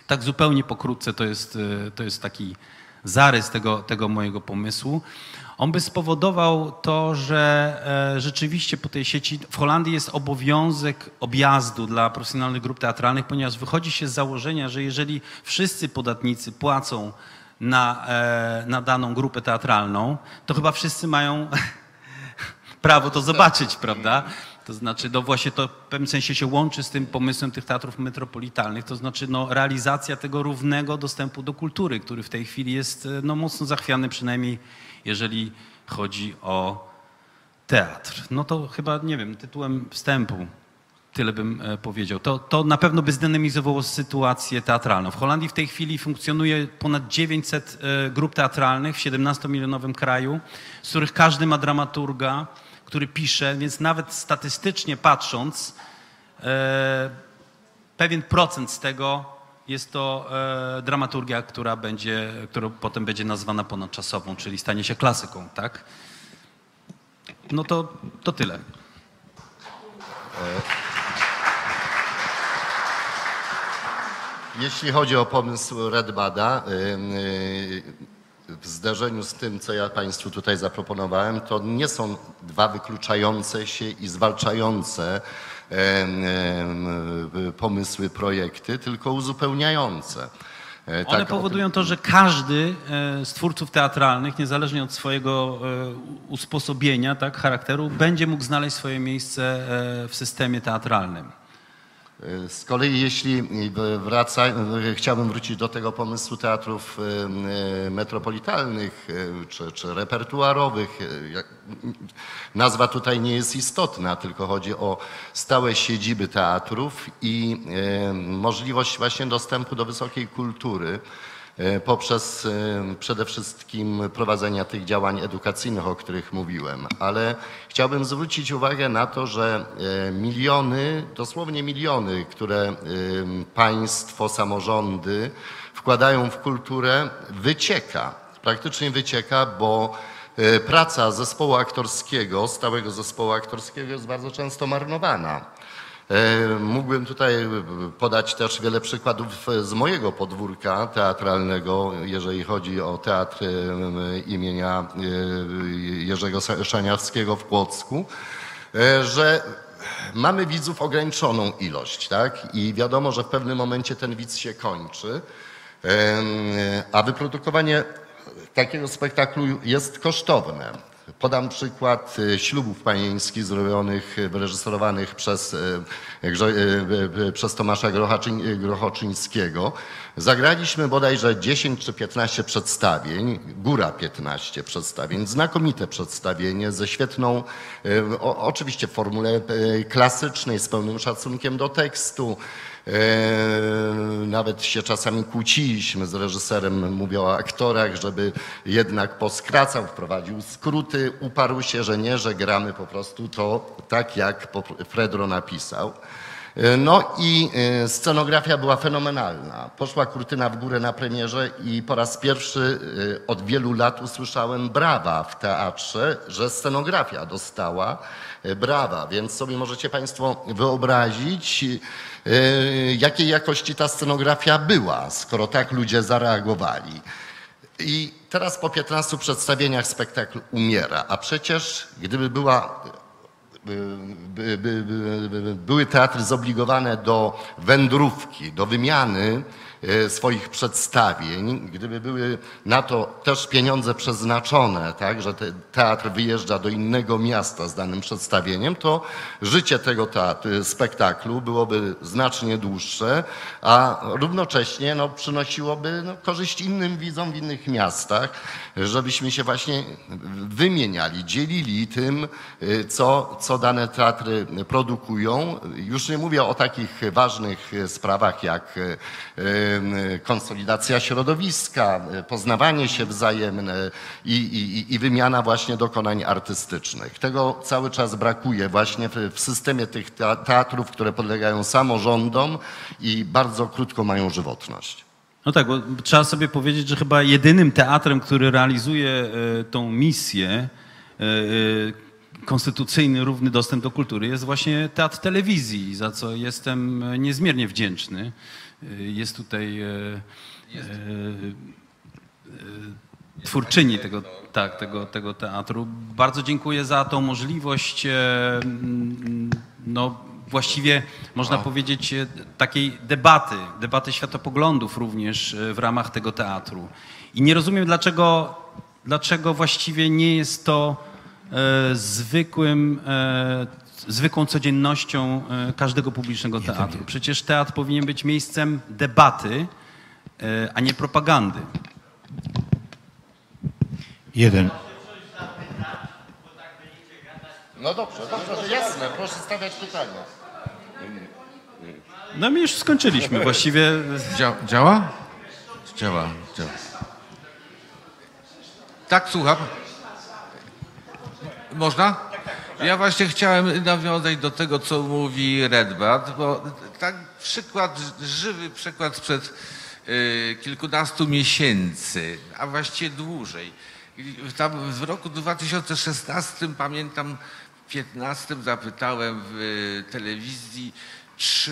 Tak zupełnie pokrótce to jest, to jest taki zarys tego, tego mojego pomysłu. On by spowodował to, że e, rzeczywiście po tej sieci w Holandii jest obowiązek objazdu dla profesjonalnych grup teatralnych, ponieważ wychodzi się z założenia, że jeżeli wszyscy podatnicy płacą na, e, na daną grupę teatralną, to chyba wszyscy mają prawo to zobaczyć, prawda? To znaczy, no właśnie to w pewnym sensie się łączy z tym pomysłem tych teatrów metropolitalnych, to znaczy no, realizacja tego równego dostępu do kultury, który w tej chwili jest no, mocno zachwiany, przynajmniej jeżeli chodzi o teatr. No to chyba, nie wiem, tytułem wstępu tyle bym e, powiedział. To, to na pewno by zdynamizowało sytuację teatralną. W Holandii w tej chwili funkcjonuje ponad dziewięćset e, grup teatralnych w siedemnastomilionowym kraju, z których każdy ma dramaturga, który pisze, więc nawet statystycznie patrząc, e, pewien procent z tego jest to e, dramaturgia, która będzie, która potem będzie nazwana ponadczasową, czyli stanie się klasyką, tak? No to, to tyle. Jeśli chodzi o pomysł Redbada, w zderzeniu z tym, co ja Państwu tutaj zaproponowałem, to nie są dwa wykluczające się i zwalczające pomysły, projekty, tylko uzupełniające. One Tak, powodują to, że każdy z twórców teatralnych, niezależnie od swojego usposobienia, tak, charakteru, będzie mógł znaleźć swoje miejsce w systemie teatralnym. Z kolei jeśli wraca, chciałbym wrócić do tego pomysłu teatrów metropolitalnych czy, czy repertuarowych. Nazwa tutaj nie jest istotna, tylko chodzi o stałe siedziby teatrów i możliwość właśnie dostępu do wysokiej kultury poprzez przede wszystkim prowadzenia tych działań edukacyjnych, o których mówiłem. Ale chciałbym zwrócić uwagę na to, że miliony, dosłownie miliony, które państwo, samorządy wkładają w kulturę, wycieka, praktycznie wycieka, bo praca zespołu aktorskiego, stałego zespołu aktorskiego jest bardzo często marnowana. Mógłbym tutaj podać też wiele przykładów z mojego podwórka teatralnego, jeżeli chodzi o teatr imienia Jerzego Szaniawskiego w Płocku, że mamy widzów ograniczoną ilość, tak? I wiadomo, że w pewnym momencie ten widz się kończy, a wyprodukowanie takiego spektaklu jest kosztowne. Podam przykład ślubów panieńskich zrobionych, wyreżyserowanych przez, przez Tomasza Grochoczyńskiego. Zagraliśmy bodajże dziesięć czy piętnaście przedstawień, góra piętnaście przedstawień, znakomite przedstawienie ze świetną, o, oczywiście w formule klasycznej, z pełnym szacunkiem do tekstu. Nawet się czasami kłóciliśmy z reżyserem, mówię o aktorach, żeby jednak poskracał, wprowadził skróty, uparł się, że nie, że gramy po prostu to tak, jak Fredro napisał. No i scenografia była fenomenalna. Poszła kurtyna w górę na premierze i po raz pierwszy od wielu lat usłyszałem brawa w teatrze, że scenografia dostała brawa, więc sobie możecie Państwo wyobrazić, jakiej jakości ta scenografia była, skoro tak ludzie zareagowali. I teraz po piętnastu przedstawieniach spektakl umiera, a przecież gdyby była, by, by, by, były teatry zobligowane do wędrówki, do wymiany swoich przedstawień, gdyby były na to też pieniądze przeznaczone, tak, że te, teatr wyjeżdża do innego miasta z danym przedstawieniem, to życie tego teatru, spektaklu byłoby znacznie dłuższe, a równocześnie no, przynosiłoby no, korzyść innym widzom w innych miastach, żebyśmy się właśnie wymieniali, dzielili tym, co, co dane teatry produkują. Już nie mówię o takich ważnych sprawach jak konsolidacja środowiska, poznawanie się wzajemne i, i, i wymiana właśnie dokonań artystycznych. Tego cały czas brakuje właśnie w, w systemie tych teatrów, które podlegają samorządom i bardzo krótko mają żywotność. No tak, bo trzeba sobie powiedzieć, że chyba jedynym teatrem, który realizuje e, tą misję e, e, konstytucyjny, równy dostęp do kultury jest właśnie teatr telewizji, za co jestem niezmiernie wdzięczny. jest tutaj e, e, e, twórczyni tego, tak, tego, tego teatru. Bardzo dziękuję za tą możliwość, e, no właściwie można powiedzieć e, takiej debaty, debaty światopoglądów również e, w ramach tego teatru. I nie rozumiem, dlaczego, dlaczego właściwie nie jest to e, zwykłym, e, zwykłą codziennością e, każdego publicznego teatru. Przecież teatr powinien być miejscem debaty, e, a nie propagandy. Jeden. No dobrze, dobrze, jasne, proszę stawiać pytania. No my już skończyliśmy właściwie. Dzia działa? Działa, działa. Tak, słucham. Można? Ja właśnie chciałem nawiązać do tego, co mówi Redbad, bo tak przykład, żywy przykład sprzed y, kilkunastu miesięcy, a właściwie dłużej. Tam w roku dwa tysiące szesnastym, pamiętam, piętnastym zapytałem w telewizji, czy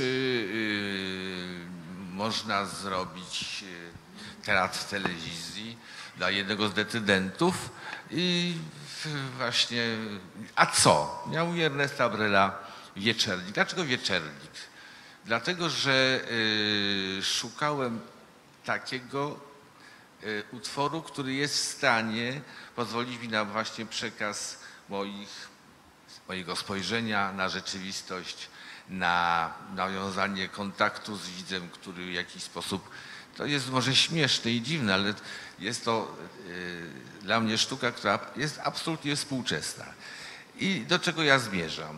y, można zrobić teatr w telewizji dla jednego z decydentów i właśnie, a co? Ja mówię Ernesta Brela, Wieczernik. Dlaczego Wieczernik? Dlatego, że y, szukałem takiego y, utworu, który jest w stanie pozwolić mi na właśnie przekaz moich, mojego spojrzenia na rzeczywistość, na nawiązanie kontaktu z widzem, który w jakiś sposób, to jest może śmieszne i dziwne, ale jest to y, dla mnie sztuka, która jest absolutnie współczesna. I do czego ja zmierzam?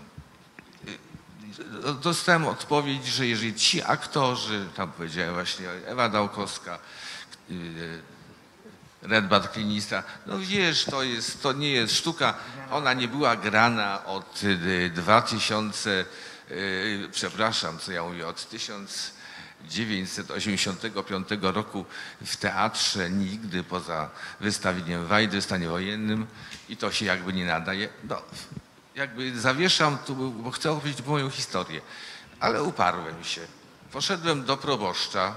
Y, dostałem odpowiedź, że jeżeli ci aktorzy, tam powiedziałem właśnie Ewa Dałkowska, y, Redbad Klinista, no wiesz, to, jest, to nie jest sztuka, ona nie była grana od y, dwa tysiące, y, przepraszam, co ja mówię, od tysiąc dziewięćset osiemdziesiątego piątego roku w teatrze nigdy poza wystawieniem Wajdy w stanie wojennym i to się jakby nie nadaje. No, jakby zawieszam tu, bo chcę opowiedzieć moją historię, ale uparłem się. Poszedłem do proboszcza,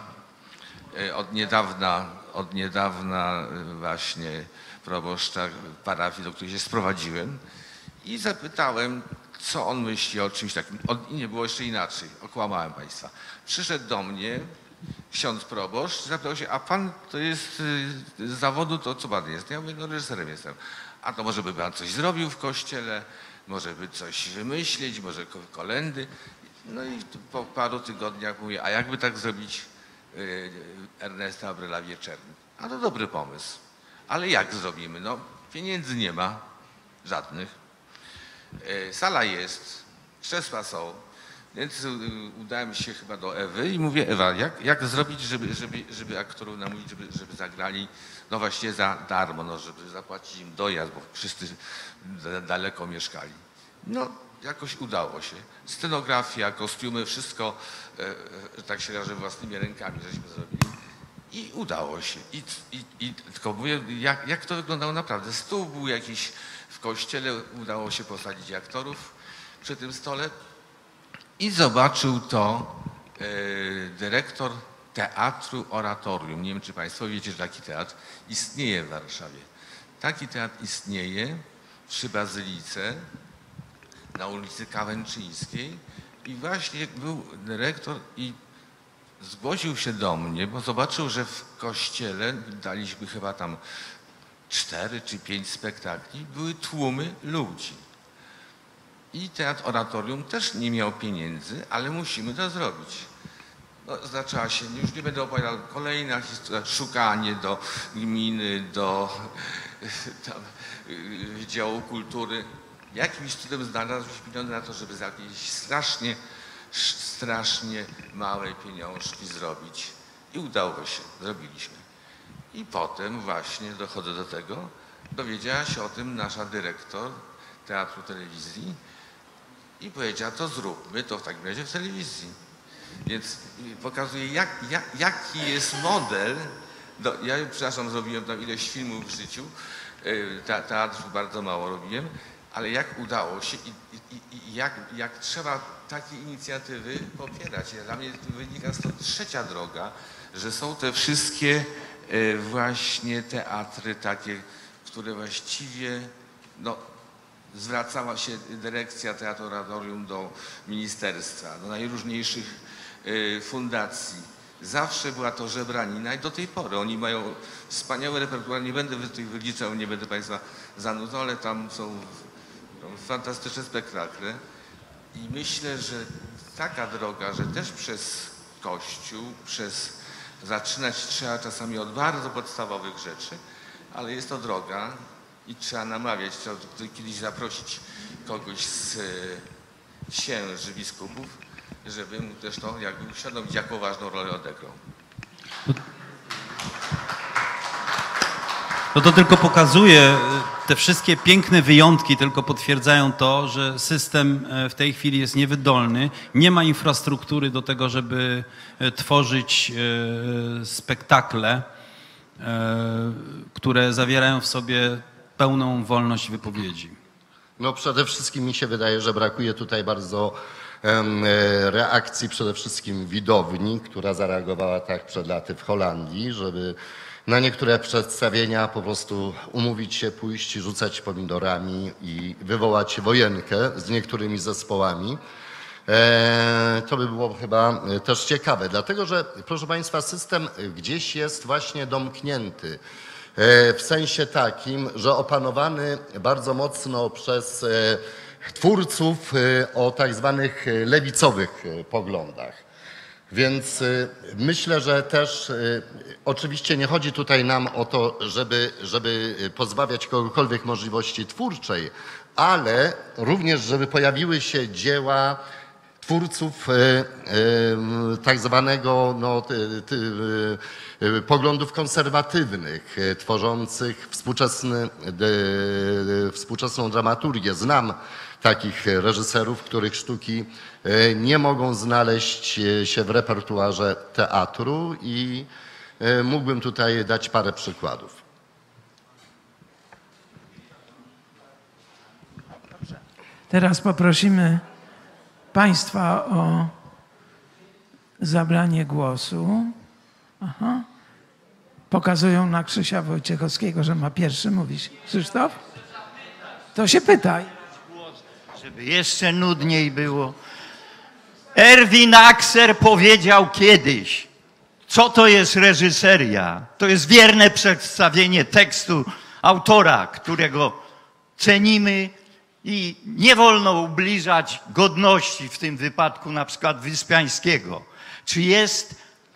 od niedawna, od niedawna właśnie proboszcza parafii, do której się sprowadziłem i zapytałem, co on myśli o czymś takim. I nie było jeszcze inaczej, okłamałem państwa. Przyszedł do mnie ksiądz proboszcz, zapytał się, a pan to jest z zawodu, to co pan jest? Ja mówię, no reżyserem jestem. A to może by pan coś zrobił w kościele, może by coś wymyślić, może kolędy. No i po paru tygodniach mówię, a jakby tak zrobić yy, Ernesta Brela Wieczernik? A to dobry pomysł. Ale jak zrobimy? No pieniędzy nie ma, żadnych. Yy, sala jest, krzesła są. Więc udałem się chyba do Ewy i mówię, Ewa, jak, jak zrobić, żeby, żeby, żeby aktorów namówić, żeby, żeby zagrali no właśnie za darmo, no, żeby zapłacić im dojazd, bo wszyscy daleko mieszkali. No jakoś udało się. Scenografia, kostiumy, wszystko, e, tak się rażę, własnymi rękami żeśmy zrobili. I udało się. I, i, i tylko mówię, jak, jak to wyglądało naprawdę. Stół był jakiś w kościele, udało się posadzić aktorów przy tym stole. I zobaczył to e, dyrektor Teatru Oratorium. Nie wiem, czy państwo wiecie, że taki teatr istnieje w Warszawie. Taki teatr istnieje przy Bazylice na ulicy Kawęczyńskiej i właśnie był dyrektor i zgłosił się do mnie, bo zobaczył, że w kościele daliśmy chyba tam cztery czy pięć spektakli, były tłumy ludzi. I Teatr Oratorium też nie miał pieniędzy, ale musimy to zrobić. No, zaczęła się, już nie będę opowiadał, kolejna historia, szukanie do gminy, do tam, Wydziału Kultury. Jakimś cudem znalazłyśmy pieniądze na to, żeby za jakieś strasznie, strasznie małe pieniążki zrobić. I udało się, zrobiliśmy. I potem właśnie dochodzę do tego, dowiedziała się o tym nasza dyrektor Teatru Telewizji, i powiedziała, to zróbmy to w takim razie w telewizji. Więc pokazuje, jak, jak, jaki jest model. Do, ja, przepraszam, zrobiłem tam ileś filmów w życiu, teatrów bardzo mało robiłem, ale jak udało się i, i, i jak, jak trzeba takie inicjatywy popierać. Dla mnie wynika stąd trzecia droga, że są te wszystkie e, właśnie teatry takie, które właściwie no, zwracała się dyrekcja Teatru Oratorium do ministerstwa, do najróżniejszych e, fundacji. Zawsze była to żebranina i do tej pory. Oni mają wspaniały repertuar, nie będę tych wyliczał, nie będę Państwa zanudzał, ale tam są fantastyczne spektakle. I myślę, że taka droga, że też przez Kościół, przez zaczynać trzeba czasami od bardzo podstawowych rzeczy, ale jest to droga i trzeba namawiać, trzeba kiedyś zaprosić kogoś z księży, biskupów, żeby mu też to jakby uświadomić, jaką ważną rolę odegrał. No to tylko pokazuje, te wszystkie piękne wyjątki tylko potwierdzają to, że system w tej chwili jest niewydolny, nie ma infrastruktury do tego, żeby tworzyć spektakle, które zawierają w sobie pełną wolność wypowiedzi. No przede wszystkim mi się wydaje, że brakuje tutaj bardzo reakcji przede wszystkim widowni, która zareagowała tak przed laty w Holandii, żeby na niektóre przedstawienia po prostu umówić się, pójść i rzucać pomidorami i wywołać wojenkę z niektórymi zespołami. To by było chyba też ciekawe, dlatego że, proszę Państwa, system gdzieś jest właśnie domknięty. W sensie takim, że opanowany bardzo mocno przez twórców o tak zwanych lewicowych poglądach. Więc myślę, że też oczywiście nie chodzi tutaj nam o to, żeby, żeby pozbawiać kogokolwiek możliwości twórczej, ale również, żeby pojawiły się dzieła twórców tak zwanego no, ty, ty, poglądów konserwatywnych, tworzących współczesny, współczesną dramaturgię. Znam takich reżyserów, których sztuki nie mogą znaleźć się w repertuarze teatru i mógłbym tutaj dać parę przykładów. Teraz poprosimy Państwa o zabranie głosu. Aha. Pokazują na Krzysia Wojciechowskiego, że ma pierwszy mówić. Krzysztof? To się pytaj. Żeby jeszcze nudniej było. Erwin Akser powiedział kiedyś, co to jest reżyseria. To jest wierne przedstawienie tekstu autora, którego cenimy i nie wolno ubliżać godności, w tym wypadku na przykład Wyspiańskiego. Czy jest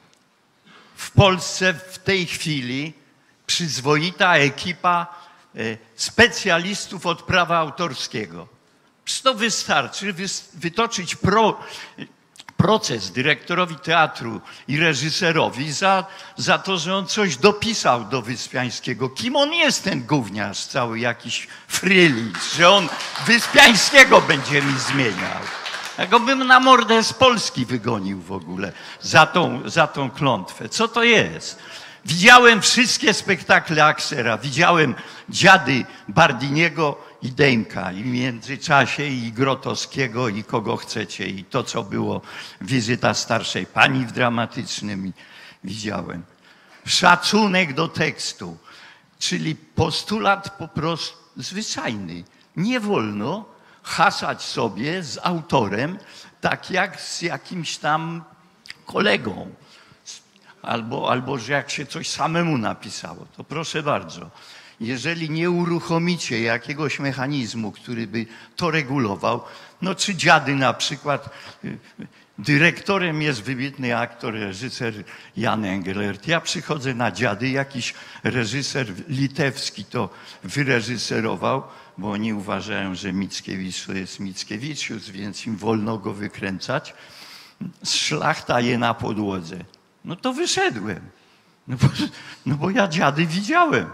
w Polsce w tej chwili przyzwoita ekipa specjalistów od prawa autorskiego? Przecież to wystarczy wytoczyć pro, proces dyrektorowi teatru i reżyserowi za, za to, że on coś dopisał do Wyspiańskiego. Kim on jest, ten gówniarz cały jakiś frylicz, że on Wyspiańskiego będzie mi zmieniał. Ja go bym na mordę z Polski wygonił w ogóle za tą, za tą klątwę. Co to jest? Widziałem wszystkie spektakle Aksera, widziałem Dziady Bardiniego i Dejmka i w międzyczasie i Grotowskiego i kogo chcecie i to, co było Wizyta starszej pani w dramatycznym widziałem. Szacunek do tekstu, czyli postulat po prostu zwyczajny. Nie wolno hasać sobie z autorem tak jak z jakimś tam kolegą. Albo, albo że jak się coś samemu napisało, to proszę bardzo. Jeżeli nie uruchomicie jakiegoś mechanizmu, który by to regulował, no czy Dziady na przykład, dyrektorem jest wybitny aktor, reżyser Jan Engelert. Ja przychodzę na Dziady, jakiś reżyser litewski to wyreżyserował, bo oni uważają, że Mickiewicz to jest Mickiewiczius, więc im wolno go wykręcać. Szlachta je na podłodze. No to wyszedłem. No bo, no bo ja Dziady widziałem.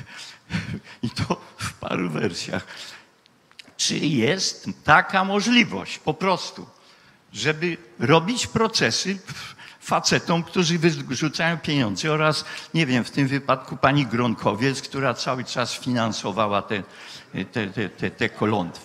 I to w paru wersjach. Czy jest taka możliwość po prostu, żeby robić procesy w, facetom, którzy wyrzucają pieniądze oraz, nie wiem, w tym wypadku pani Gronkowiec, która cały czas finansowała te, te, te, te, te kolątwy.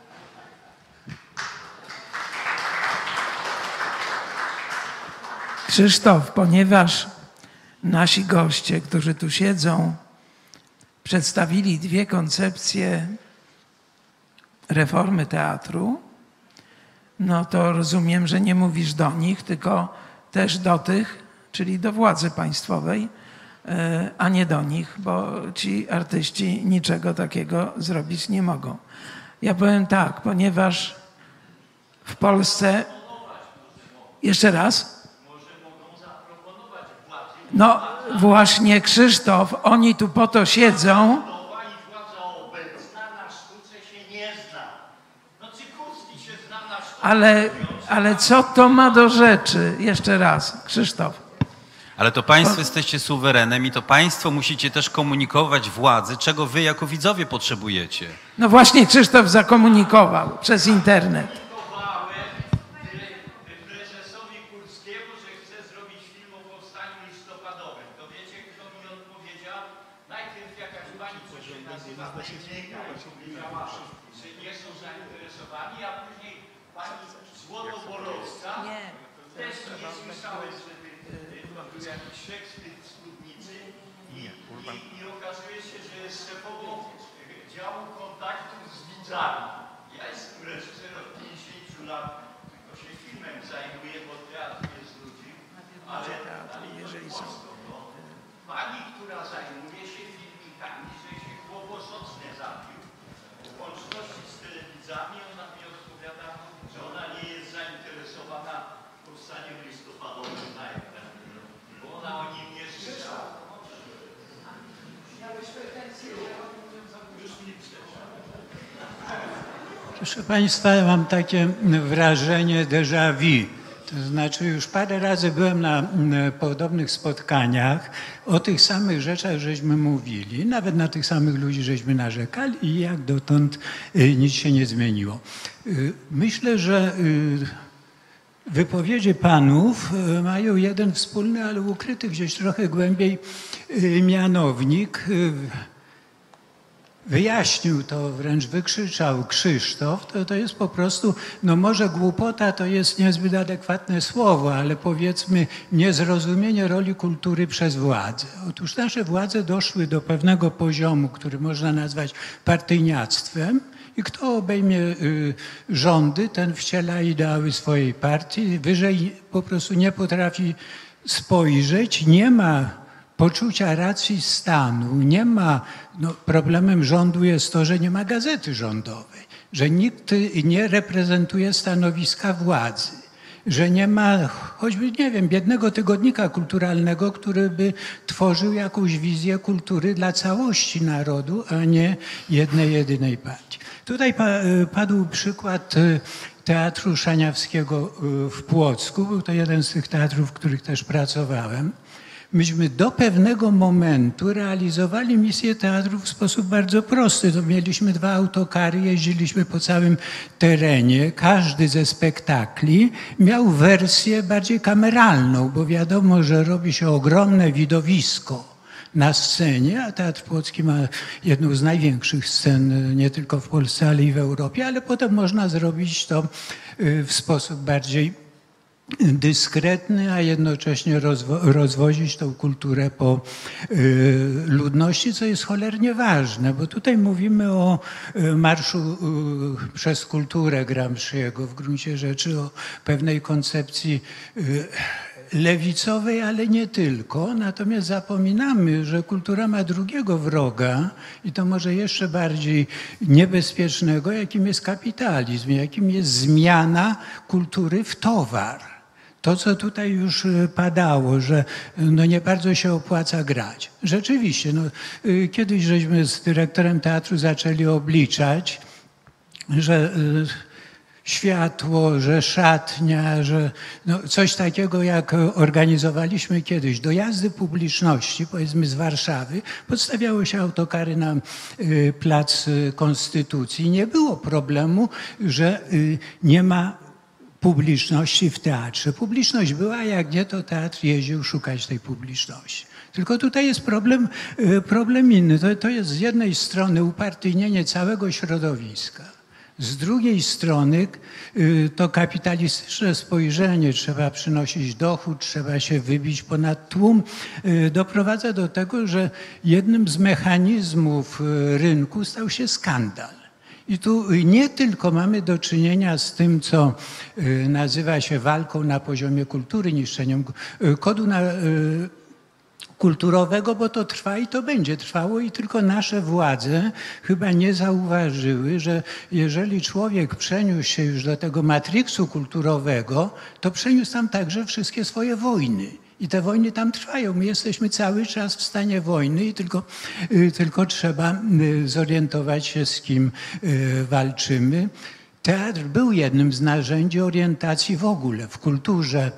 Krzysztof, ponieważ nasi goście, którzy tu siedzą, przedstawili dwie koncepcje reformy teatru, no to rozumiem, że nie mówisz do nich, tylko też do tych, czyli do władzy państwowej, a nie do nich, bo ci artyści niczego takiego zrobić nie mogą. Ja powiem tak, ponieważ w Polsce... Jeszcze raz? No właśnie, Krzysztof, oni tu po to siedzą. Ale, ale co to ma do rzeczy? Jeszcze raz, Krzysztof. Ale to państwo jesteście suwerenem i to państwo musicie też komunikować władzy, czego wy jako widzowie potrzebujecie. No właśnie Krzysztof zakomunikował przez internet. Prezesowi Kurskiemu, że chce zrobić film o powstaniu listopadowym. To wiecie, kto mi odpowiedział? Najpierw jakaś pani, co się nazywa Pędzenka, powiedziała, że nie są zainteresowani, a później pani Złotoborowska. Też nie słyszałem, żeby był jakiś Szekspir w Studnicy i, i, i okazuje się, że jest szefową działu kontaktów z widzami. Ja jestem reżyserem od pięćdziesięciu lat, tylko się filmem zajmuję, bo teatr jest ludzi, ale, ale jeżeli są to pani, która zajmuje się filmikami, że się chłoposocnie zabił, w łączności z telewizami, ona mi odpowiada, że ona nie jest zainteresowana powstaniem listopadowym na ekran, bo ona o nim nie słyszała. Miałeś pretensje, że już milczę. Proszę Państwa, ja mam takie wrażenie déjà vu. To znaczy już parę razy byłem na podobnych spotkaniach, o tych samych rzeczach żeśmy mówili, nawet na tych samych ludzi żeśmy narzekali i jak dotąd nic się nie zmieniło. Myślę, że wypowiedzi panów mają jeden wspólny, ale ukryty gdzieś trochę głębiej mianownik. Wyjaśnił to, wręcz wykrzyczał Krzysztof, to, to jest po prostu, no może głupota to jest niezbyt adekwatne słowo, ale powiedzmy niezrozumienie roli kultury przez władzę. Otóż nasze władze doszły do pewnego poziomu, który można nazwać partyjniactwem i kto obejmie y, rządy, ten wciela ideały swojej partii, wyżej po prostu nie potrafi spojrzeć, nie ma poczucia racji stanu, nie ma, no problemem rządu jest to, że nie ma gazety rządowej, że nikt nie reprezentuje stanowiska władzy, że nie ma choćby, nie wiem, biednego tygodnika kulturalnego, który by tworzył jakąś wizję kultury dla całości narodu, a nie jednej, jedynej partii. Tutaj padł przykład Teatru Szaniawskiego w Płocku, był to jeden z tych teatrów, w których też pracowałem. Myśmy do pewnego momentu realizowali misję teatru w sposób bardzo prosty. To mieliśmy dwa autokary, jeździliśmy po całym terenie. Każdy ze spektakli miał wersję bardziej kameralną, bo wiadomo, że robi się ogromne widowisko na scenie, a Teatr Płocki ma jedną z największych scen nie tylko w Polsce, ale i w Europie, ale potem można zrobić to w sposób bardziej dyskretny, a jednocześnie rozwo rozwozić tą kulturę po y, ludności, co jest cholernie ważne, bo tutaj mówimy o y, marszu y, przez kulturę Gramsciego, w gruncie rzeczy o pewnej koncepcji y, lewicowej, ale nie tylko. Natomiast zapominamy, że kultura ma drugiego wroga i to może jeszcze bardziej niebezpiecznego, jakim jest kapitalizm, jakim jest zmiana kultury w towar. To, co tutaj już padało, że no nie bardzo się opłaca grać. Rzeczywiście, no, kiedyś żeśmy z dyrektorem teatru zaczęli obliczać, że światło, że szatnia, że no coś takiego jak organizowaliśmy kiedyś dojazdy publiczności, powiedzmy z Warszawy, podstawiało się autokary na Plac Konstytucji. Nie było problemu, że nie ma publiczności w teatrze. Publiczność była, jak nie, to teatr jeździł szukać tej publiczności. Tylko tutaj jest problem, problem inny. To, to jest z jednej strony upartyjnienie całego środowiska. Z drugiej strony to kapitalistyczne spojrzenie, trzeba przynosić dochód, trzeba się wybić ponad tłum, doprowadza do tego, że jednym z mechanizmów rynku stał się skandal. I tu nie tylko mamy do czynienia z tym, co nazywa się walką na poziomie kultury, niszczeniem kodu na, kulturowego, bo to trwa i to będzie trwało i tylko nasze władze chyba nie zauważyły, że jeżeli człowiek przeniósł się już do tego matriksu kulturowego, to przeniósł tam także wszystkie swoje wojny. I te wojny tam trwają. My jesteśmy cały czas w stanie wojny i tylko, tylko trzeba zorientować się, z kim walczymy. Teatr był jednym z narzędzi orientacji w ogóle w kulturze.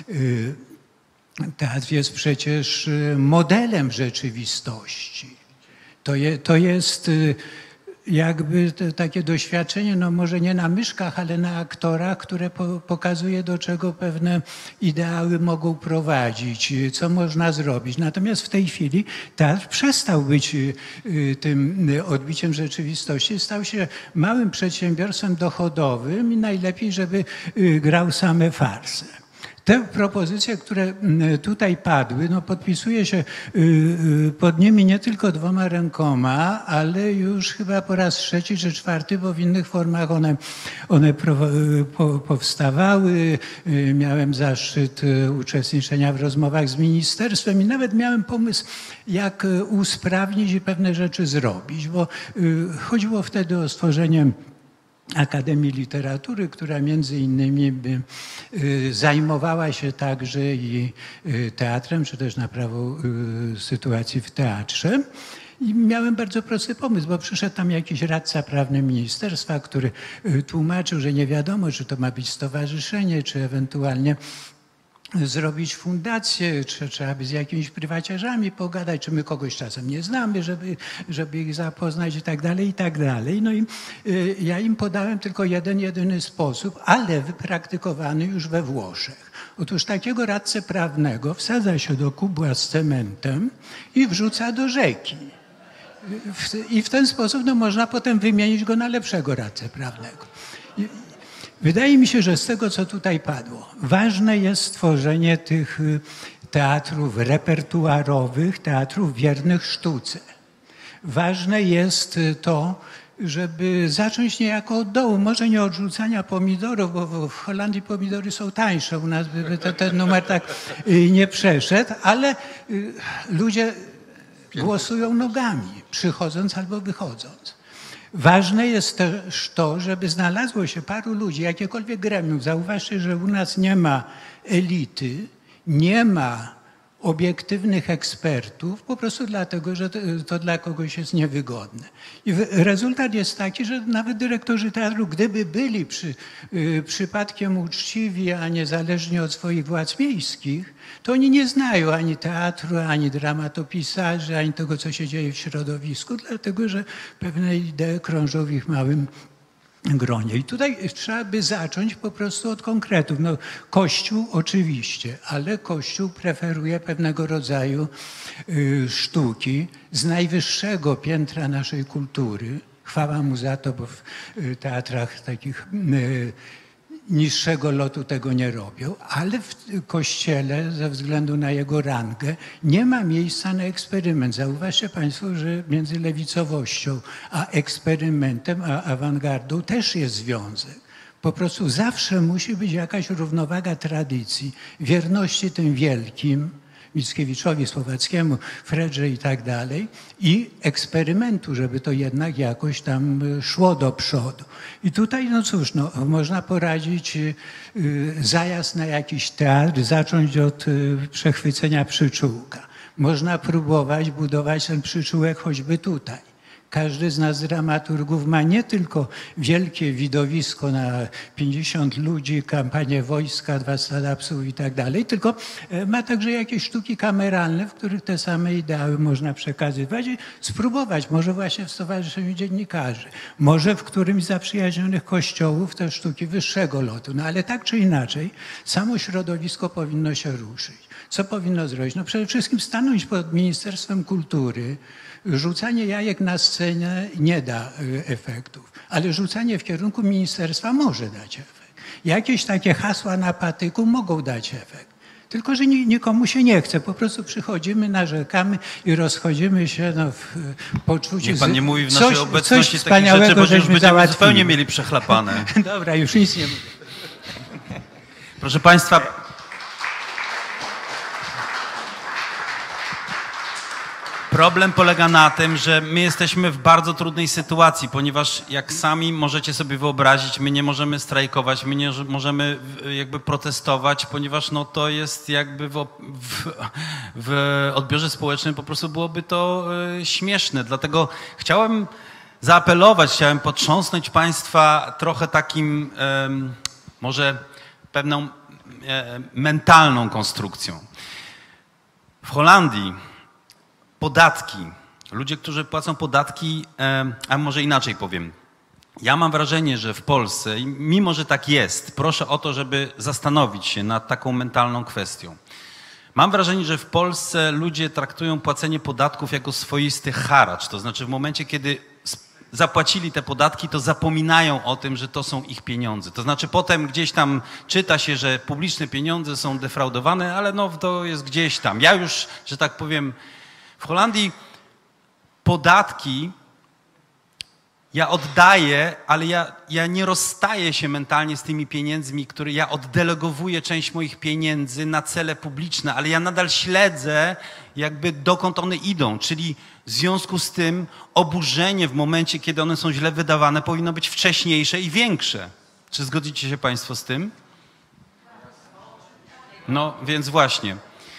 Teatr jest przecież modelem rzeczywistości. To, je, to jest jakby takie doświadczenie, no może nie na myszkach, ale na aktorach, które po, pokazuje, do czego pewne ideały mogą prowadzić, co można zrobić. Natomiast w tej chwili teatr przestał być tym odbiciem rzeczywistości, stał się małym przedsiębiorstwem dochodowym i najlepiej, żeby grał same farsy. Te propozycje, które tutaj padły, no podpisuje się pod nimi nie tylko dwoma rękoma, ale już chyba po raz trzeci czy czwarty, bo w innych formach one, one powstawały. Miałem zaszczyt uczestniczenia w rozmowach z ministerstwem i nawet miałem pomysł, jak usprawnić i pewne rzeczy zrobić, bo chodziło wtedy o stworzenie Akademii Literatury, która między innymi by zajmowała się także i teatrem, czy też naprawą sytuacji w teatrze. I miałem bardzo prosty pomysł, bo przyszedł tam jakiś radca prawny ministerstwa, który tłumaczył, że nie wiadomo, czy to ma być stowarzyszenie, czy ewentualnie zrobić fundację, czy trzeba by z jakimiś prywaciarzami pogadać, czy my kogoś czasem nie znamy, żeby, żeby ich zapoznać i tak dalej, i tak dalej. No i y, ja im podałem tylko jeden, jedyny sposób, ale wypraktykowany już we Włoszech. Otóż takiego radcę prawnego wsadza się do kubła z cementem i wrzuca do rzeki. I w ten sposób no, można potem wymienić go na lepszego radcę prawnego. I, Wydaje mi się, że z tego, co tutaj padło, ważne jest stworzenie tych teatrów repertuarowych, teatrów wiernych sztuce. Ważne jest to, żeby zacząć niejako od dołu, może nie od rzucania pomidorów, bo w Holandii pomidory są tańsze, u nas by ten numer tak nie przeszedł, ale ludzie głosują nogami, przychodząc albo wychodząc. Ważne jest też to, żeby znalazło się paru ludzi, jakiekolwiek gremium. Zauważcie, że u nas nie ma elity, nie ma obiektywnych ekspertów, po prostu dlatego, że to, to dla kogoś jest niewygodne. I rezultat jest taki, że nawet dyrektorzy teatru, gdyby byli przy, y, przypadkiem uczciwi, a niezależnie od swoich władz miejskich, to oni nie znają ani teatru, ani dramatopisarzy, ani tego, co się dzieje w środowisku, dlatego że pewne idee krążą w ich małym gronie. I tutaj trzeba by zacząć po prostu od konkretów. No, Kościół oczywiście, ale Kościół preferuje pewnego rodzaju y, sztuki z najwyższego piętra naszej kultury. Chwała mu za to, bo w y, teatrach takich y, niższego lotu tego nie robią, ale w Kościele ze względu na jego rangę nie ma miejsca na eksperyment. Zauważcie Państwo, że między lewicowością a eksperymentem, a awangardą też jest związek. Po prostu zawsze musi być jakaś równowaga tradycji, wierności tym wielkim, Mickiewiczowi, Słowackiemu, Fredrze i tak dalej, i eksperymentu, żeby to jednak jakoś tam szło do przodu. I tutaj, no cóż, no, można poradzić y, zajazd na jakiś teatr, zacząć od y, przechwycenia przyczółka. Można próbować budować ten przyczółek choćby tutaj. Każdy z nas dramaturgów ma nie tylko wielkie widowisko na pięćdziesiąt ludzi, kampanię wojska, dwa stada psów i tak dalej, tylko ma także jakieś sztuki kameralne, w których te same ideały można przekazywać i spróbować, może właśnie w Stowarzyszeniu Dziennikarzy, może w którymś z zaprzyjaźnionych kościołów te sztuki wyższego lotu. No ale tak czy inaczej, samo środowisko powinno się ruszyć. Co powinno zrobić? No przede wszystkim stanąć pod Ministerstwem Kultury. Rzucanie jajek na scenę nie da efektów, ale rzucanie w kierunku ministerstwa może dać efekt. Jakieś takie hasła na patyku mogą dać efekt. Tylko że nikomu się nie chce. Po prostu przychodzimy, narzekamy i rozchodzimy się no, w poczuciu... Niech pan nie mówi w coś, naszej obecności coś takich rzeczy, bo już będziemy załatwili. zupełnie mieli przechlapane. Dobra, już nic nie mówię. Proszę państwa, problem polega na tym, że my jesteśmy w bardzo trudnej sytuacji, ponieważ jak sami możecie sobie wyobrazić, my nie możemy strajkować, my nie możemy jakby protestować, ponieważ no to jest jakby w, w, w odbiorze społecznym po prostu byłoby to y, śmieszne. Dlatego chciałem zaapelować, chciałem potrząsnąć państwa trochę takim y, może pewną y, mentalną konstrukcją. W Holandii podatki, ludzie, którzy płacą podatki, a może inaczej powiem, ja mam wrażenie, że w Polsce, mimo że tak jest, proszę o to, żeby zastanowić się nad taką mentalną kwestią. Mam wrażenie, że w Polsce ludzie traktują płacenie podatków jako swoisty haracz, to znaczy w momencie, kiedy zapłacili te podatki, to zapominają o tym, że to są ich pieniądze. To znaczy potem gdzieś tam czyta się, że publiczne pieniądze są defraudowane, ale no to jest gdzieś tam. Ja już, że tak powiem, w Holandii podatki ja oddaję, ale ja, ja nie rozstaję się mentalnie z tymi pieniędzmi, które ja oddelegowuję część moich pieniędzy na cele publiczne, ale ja nadal śledzę jakby dokąd one idą, czyli w związku z tym oburzenie w momencie, kiedy one są źle wydawane, powinno być wcześniejsze i większe. Czy zgodzicie się państwo z tym? No więc właśnie.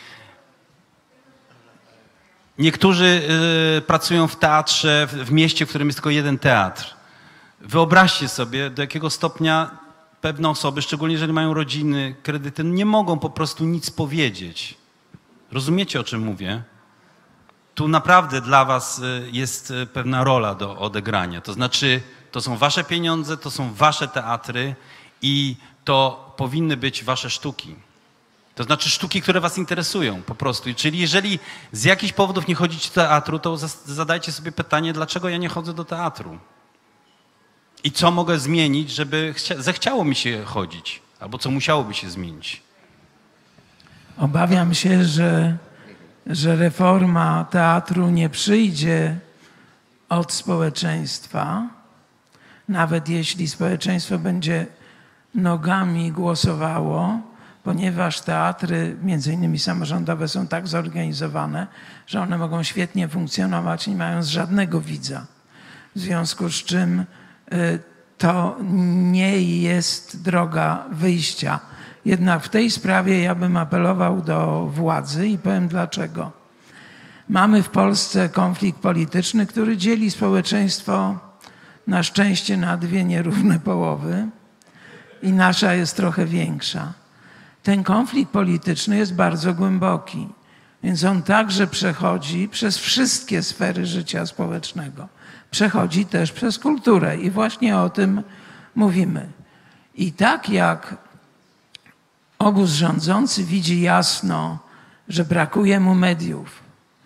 Niektórzy y, pracują w teatrze, w, w mieście, w którym jest tylko jeden teatr. Wyobraźcie sobie, do jakiego stopnia pewne osoby, szczególnie jeżeli mają rodziny, kredyty, nie mogą po prostu nic powiedzieć. Rozumiecie, o czym mówię? Tu naprawdę dla was y, jest y, pewna rola do odegrania. To znaczy, to są wasze pieniądze, to są wasze teatry i to powinny być wasze sztuki. To znaczy sztuki, które was interesują po prostu. Czyli jeżeli z jakichś powodów nie chodzicie do teatru, to zadajcie sobie pytanie, dlaczego ja nie chodzę do teatru? I co mogę zmienić, żeby zechciało mi się chodzić? Albo co musiałoby się zmienić? Obawiam się, że, że reforma teatru nie przyjdzie od społeczeństwa, nawet jeśli społeczeństwo będzie nogami głosowało, ponieważ teatry, między innymi samorządowe, są tak zorganizowane, że one mogą świetnie funkcjonować, nie mając żadnego widza. W związku z czym to nie jest droga wyjścia. Jednak w tej sprawie ja bym apelował do władzy i powiem dlaczego. Mamy w Polsce konflikt polityczny, który dzieli społeczeństwo na szczęście na dwie nierówne połowy i nasza jest trochę większa. Ten konflikt polityczny jest bardzo głęboki, więc on także przechodzi przez wszystkie sfery życia społecznego. Przechodzi też przez kulturę i właśnie o tym mówimy. I tak jak obóz rządzący widzi jasno, że brakuje mu mediów,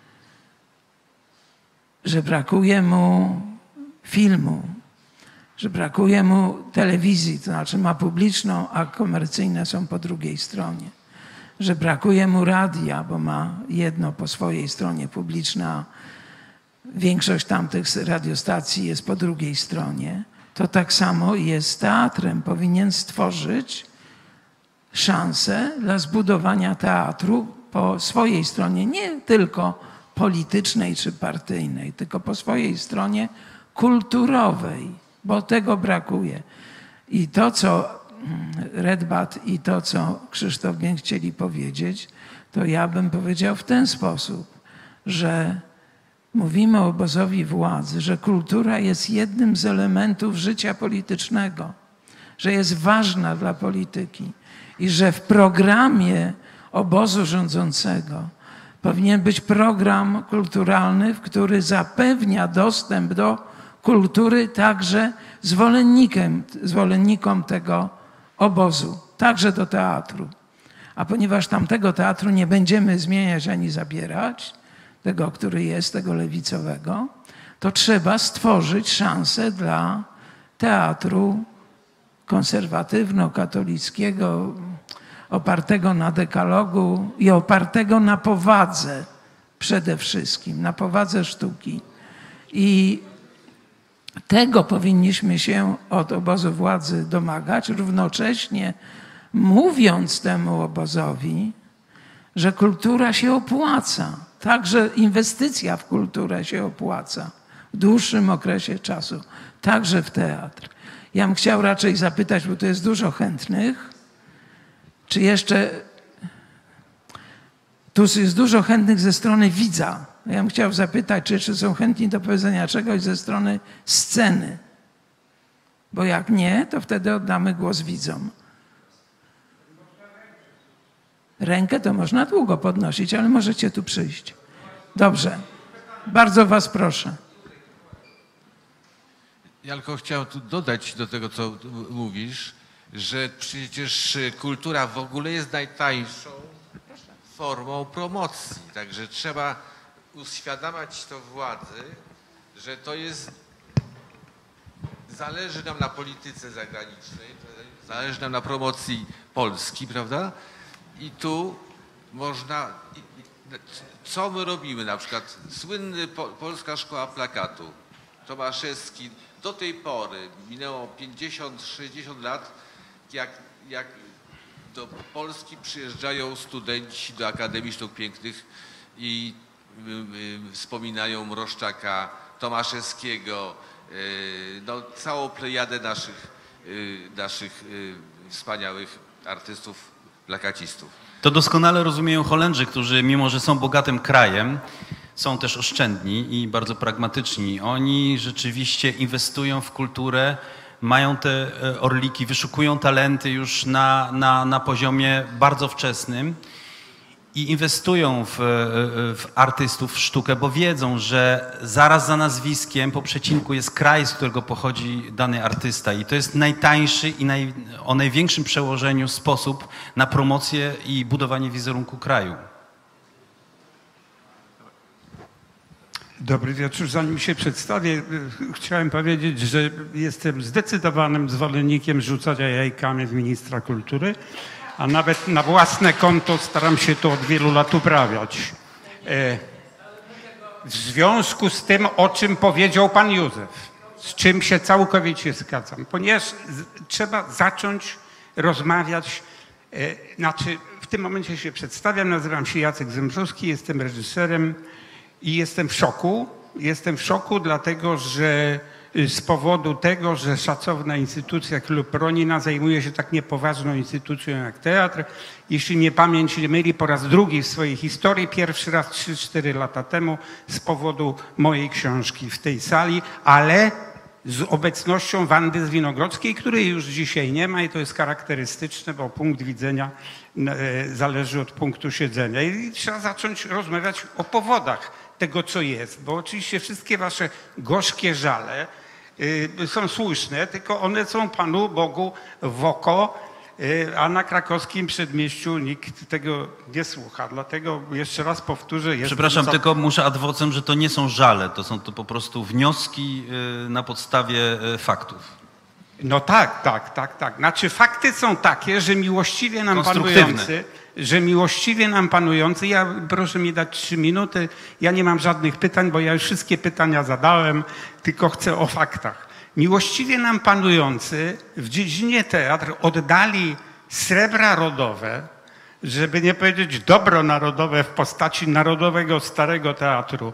że brakuje mu filmu, że brakuje mu telewizji, to znaczy ma publiczną, a komercyjne są po drugiej stronie. Że brakuje mu radia, bo ma jedno po swojej stronie publiczne, a większość tamtych radiostacji jest po drugiej stronie. To tak samo jest z teatrem. Powinien stworzyć szansę dla zbudowania teatru po swojej stronie, nie tylko politycznej czy partyjnej, tylko po swojej stronie kulturowej, bo tego brakuje. I to, co Redbat i to, co Krzysztof Bień chcieli powiedzieć, to ja bym powiedział w ten sposób, że mówimy obozowi władzy, że kultura jest jednym z elementów życia politycznego, że jest ważna dla polityki i że w programie obozu rządzącego powinien być program kulturalny, który zapewnia dostęp do kultury także zwolennikiem, zwolennikom tego obozu, także do teatru. A ponieważ tamtego teatru nie będziemy zmieniać ani zabierać, tego, który jest, tego lewicowego, to trzeba stworzyć szansę dla teatru konserwatywno-katolickiego, opartego na dekalogu i opartego na powadze przede wszystkim, na powadze sztuki. I tego powinniśmy się od obozu władzy domagać, równocześnie mówiąc temu obozowi, że kultura się opłaca. Także inwestycja w kulturę się opłaca w dłuższym okresie czasu, także w teatr. Ja bym chciał raczej zapytać, bo tu jest dużo chętnych, czy jeszcze tu jest dużo chętnych ze strony widza. Ja bym chciał zapytać, czy jeszcze są chętni do powiedzenia czegoś ze strony sceny. Bo jak nie, to wtedy oddamy głos widzom. Rękę to można długo podnosić, ale możecie tu przyjść. Dobrze. Bardzo was proszę. Ja tylko chciałem tu dodać do tego, co mówisz, że przecież kultura w ogóle jest najtańszą formą promocji. Także trzeba uświadamiać to władzy, że to jest... Zależy nam na polityce zagranicznej, zależy nam na promocji Polski, prawda? I tu można... Co my robimy? Na przykład słynny po, Polska Szkoła Plakatu, Tomaszewski, do tej pory, minęło pięćdziesiąt sześćdziesiąt lat, jak, jak do Polski przyjeżdżają studenci do Akademii Sztuk Pięknych i y, y, wspominają Mroszczaka, Tomaszewskiego, y, no, całą plejadę naszych, y, naszych y, wspaniałych artystów, plakacistów. To doskonale rozumieją Holendrzy, którzy mimo, że są bogatym krajem, są też oszczędni i bardzo pragmatyczni. Oni rzeczywiście inwestują w kulturę, mają te orliki, wyszukują talenty już na, na, na poziomie bardzo wczesnym i inwestują w, w artystów, w sztukę, bo wiedzą, że zaraz za nazwiskiem po przecinku jest kraj, z którego pochodzi dany artysta i to jest najtańszy i naj, o największym przełożeniu sposób na promocję i budowanie wizerunku kraju. Dobry wieczór. Zanim się przedstawię, chciałem powiedzieć, że jestem zdecydowanym zwolennikiem rzucania jajkami w ministra kultury, a nawet na własne konto staram się to od wielu lat uprawiać. W związku z tym, o czym powiedział pan Józef, z czym się całkowicie zgadzam, ponieważ trzeba zacząć rozmawiać, znaczy w tym momencie się przedstawiam, nazywam się Jacek Zembrowski, jestem reżyserem i jestem w szoku. Jestem w szoku dlatego, że z powodu tego, że szacowna instytucja Klub Pronina zajmuje się tak niepoważną instytucją jak teatr. Jeśli mnie pamięć nie myli, po raz drugi w swojej historii, pierwszy raz trzy cztery lata temu z powodu mojej książki w tej sali, ale z obecnością Wandy Zwinogrodzkiej, której już dzisiaj nie ma i to jest charakterystyczne, bo punkt widzenia zależy od punktu siedzenia. I trzeba zacząć rozmawiać o powodach tego, co jest, bo oczywiście wszystkie wasze gorzkie żale y, są słuszne, tylko one są Panu Bogu w oko, y, a na krakowskim przedmieściu nikt tego nie słucha. Dlatego jeszcze raz powtórzę. Przepraszam, za... tylko muszę ad vocem, że to nie są żale, to są to po prostu wnioski y, na podstawie y, faktów. No tak, tak, tak, tak. Znaczy fakty są takie, że miłościwie nam panujący, że miłościwie nam panujący, ja proszę mi dać trzy minuty, ja nie mam żadnych pytań, bo ja już wszystkie pytania zadałem, tylko chcę o faktach. Miłościwie nam panujący w dziedzinie teatr oddali srebra rodowe, żeby nie powiedzieć dobro narodowe w postaci Narodowego Starego Teatru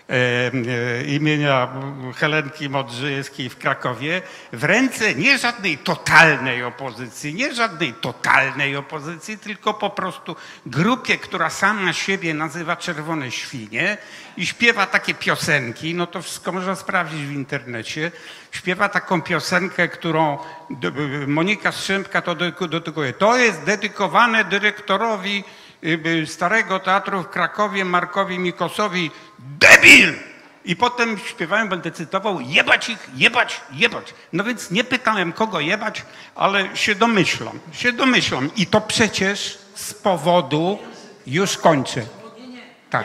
e, imienia Helenki Modrzejewskiej w Krakowie w ręce nie żadnej totalnej opozycji, nie żadnej totalnej opozycji, tylko po prostu grupie, która sama siebie nazywa Czerwone Świnie i śpiewa takie piosenki, no to wszystko można sprawdzić w internecie. Śpiewa taką piosenkę, którą Monika Strzępka to dedykuje. To jest dedykowane dyrektorowi Starego Teatru w Krakowie, Markowi Mikosowi. Debil! I potem śpiewałem, będę cytował, jebać ich, jebać, jebać. No więc nie pytałem, kogo jebać, ale się domyślam, się domyślam. I to przecież z powodu, już kończę. Tak,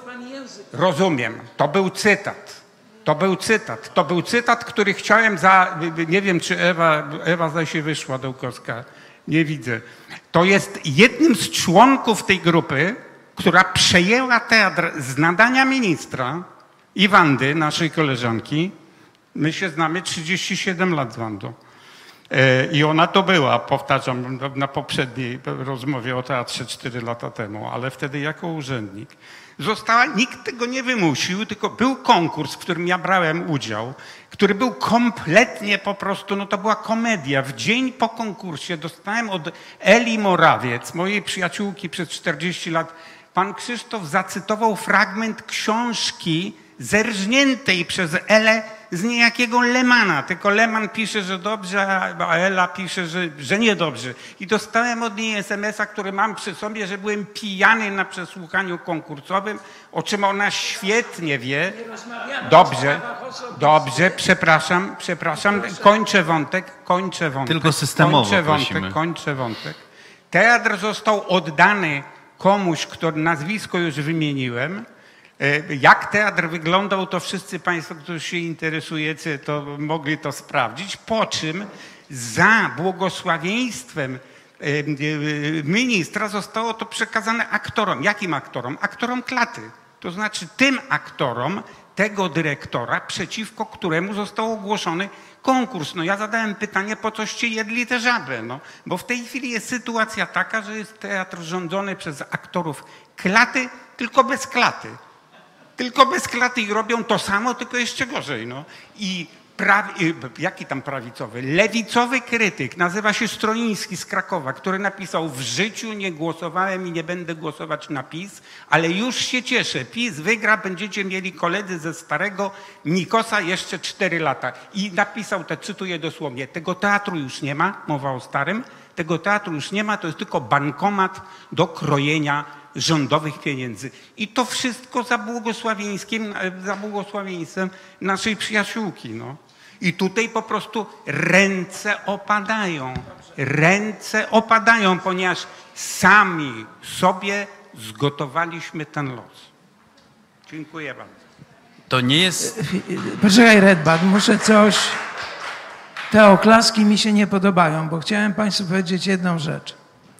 rozumiem, to był cytat. To był cytat. To był cytat, który chciałem za... Nie wiem, czy Ewa, Ewa zdaje się wyszła, Dołkowska. Nie widzę. To jest jednym z członków tej grupy, która przejęła teatr z nadania ministra i Wandy, naszej koleżanki. My się znamy trzydzieści siedem lat z Wandą. I ona to była, powtarzam, na poprzedniej rozmowie o teatrze cztery lata temu, ale wtedy jako urzędnik. Została, nikt tego nie wymusił, tylko był konkurs, w którym ja brałem udział, który był kompletnie po prostu, no to była komedia. W dzień po konkursie dostałem od Eli Morawiec, mojej przyjaciółki przez czterdzieści lat, pan Krzysztof zacytował fragment książki zerżniętej przez Elę z niejakiego Lemana. Tylko Leman pisze, że dobrze, a Ela pisze, że, że niedobrze. I dostałem od niej es em es a, który mam przy sobie, że byłem pijany na przesłuchaniu konkursowym, o czym ona świetnie wie. Dobrze, dobrze, przepraszam, przepraszam, kończę wątek, kończę wątek. Tylko systemowo kończę wątek, prosimy. kończę wątek. Teatr został oddany komuś, który nazwisko już wymieniłem. Jak teatr wyglądał, to wszyscy Państwo, którzy się interesujecie, to mogli to sprawdzić. Po czym za błogosławieństwem ministra zostało to przekazane aktorom. Jakim aktorom? Aktorom Klaty. To znaczy tym aktorom tego dyrektora, przeciwko któremu został ogłoszony konkurs. No ja zadałem pytanie, po coście jedli te żaby? No, bo w tej chwili jest sytuacja taka, że jest teatr rządzony przez aktorów Klaty, tylko bez klaty. Tylko bez klaty i robią to samo, tylko jeszcze gorzej. No. I prawi, jaki tam prawicowy? Lewicowy krytyk, nazywa się Stroiński z Krakowa, który napisał: w życiu nie głosowałem i nie będę głosować na PiS, ale już się cieszę. PiS wygra, będziecie mieli koledzy ze Starego Nikosa jeszcze cztery lata. I napisał, te cytuję dosłownie, tego teatru już nie ma, mowa o Starym, tego teatru już nie ma, to jest tylko bankomat do krojenia rządowych pieniędzy. I to wszystko za błogosławieństwem, za błogosławieństwem naszej przyjaciółki. No. I tutaj po prostu ręce opadają. Ręce opadają, ponieważ sami sobie zgotowaliśmy ten los. Dziękuję bardzo. To nie jest... Poczekaj, Redbad, muszę coś... Te oklaski mi się nie podobają, bo chciałem Państwu powiedzieć jedną rzecz.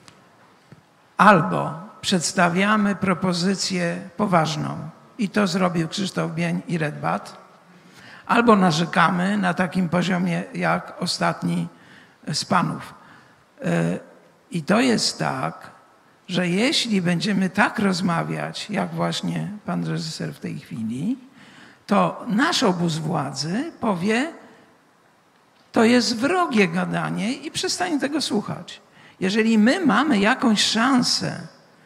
Albo przedstawiamy propozycję poważną i to zrobił Krzysztof Bień i Redbad, albo narzekamy na takim poziomie jak ostatni z panów. I to jest tak, że jeśli będziemy tak rozmawiać, jak właśnie pan reżyser w tej chwili, to nasz obóz władzy powie, to jest wrogie gadanie i przestanie tego słuchać. Jeżeli my mamy jakąś szansę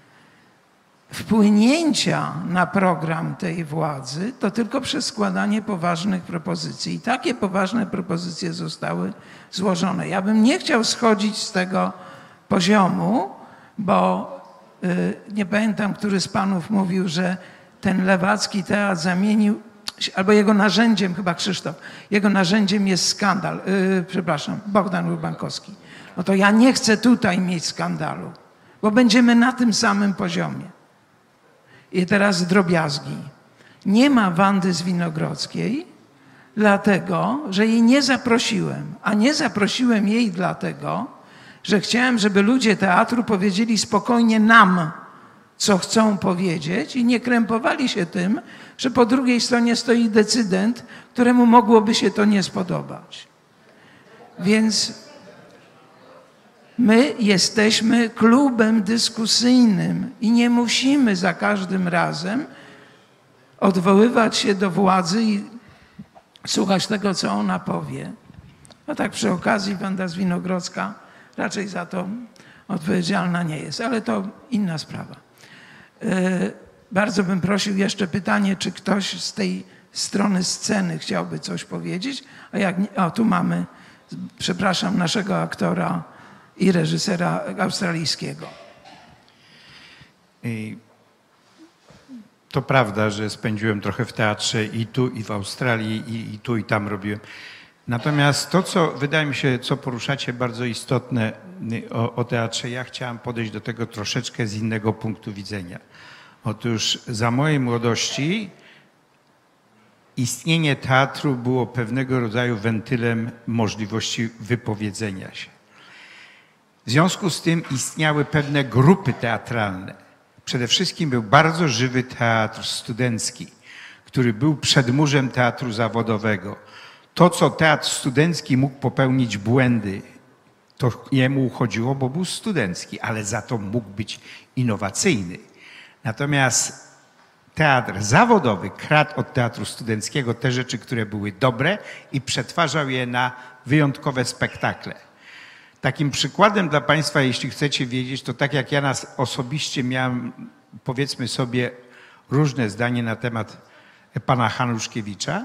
wpłynięcia na program tej władzy, to tylko przez składanie poważnych propozycji. I takie poważne propozycje zostały złożone. Ja bym nie chciał schodzić z tego poziomu, bo y, nie pamiętam, który z panów mówił, że ten lewacki teatr zamienił, albo jego narzędziem, chyba Krzysztof, jego narzędziem jest skandal, yy, przepraszam, Bogdan Urbankowski. No to ja nie chcę tutaj mieć skandalu, bo będziemy na tym samym poziomie. I teraz drobiazgi. Nie ma Wandy Zwinogrodzkiej, dlatego, że jej nie zaprosiłem. A nie zaprosiłem jej dlatego, że chciałem, żeby ludzie teatru powiedzieli spokojnie nam, co chcą powiedzieć i nie krępowali się tym, że po drugiej stronie stoi decydent, któremu mogłoby się to nie spodobać. Więc my jesteśmy klubem dyskusyjnym i nie musimy za każdym razem odwoływać się do władzy i słuchać tego, co ona powie. No tak przy okazji Wanda Zwinogrodzka raczej za to odpowiedzialna nie jest, ale to inna sprawa. Bardzo bym prosił jeszcze pytanie, czy ktoś z tej strony sceny chciałby coś powiedzieć, a jak nie, o tu mamy, przepraszam, naszego aktora i reżysera australijskiego. I to prawda, że spędziłem trochę w teatrze i tu, i w Australii, i, i tu, i tam robiłem. Natomiast to, co wydaje mi się, co poruszacie bardzo istotne o, o teatrze, ja chciałem podejść do tego troszeczkę z innego punktu widzenia. Otóż za mojej młodości istnienie teatru było pewnego rodzaju wentylem możliwości wypowiedzenia się. W związku z tym istniały pewne grupy teatralne. Przede wszystkim był bardzo żywy teatr studencki, który był przedmurzem teatru zawodowego. To, co teatr studencki mógł popełnić błędy, to jemu uchodziło, bo był studencki, ale za to mógł być innowacyjny. Natomiast teatr zawodowy kradł od teatru studenckiego te rzeczy, które były dobre i przetwarzał je na wyjątkowe spektakle. Takim przykładem dla Państwa, jeśli chcecie wiedzieć, to tak jak ja nas osobiście miałem, powiedzmy sobie, różne zdanie na temat pana Hanuszkiewicza,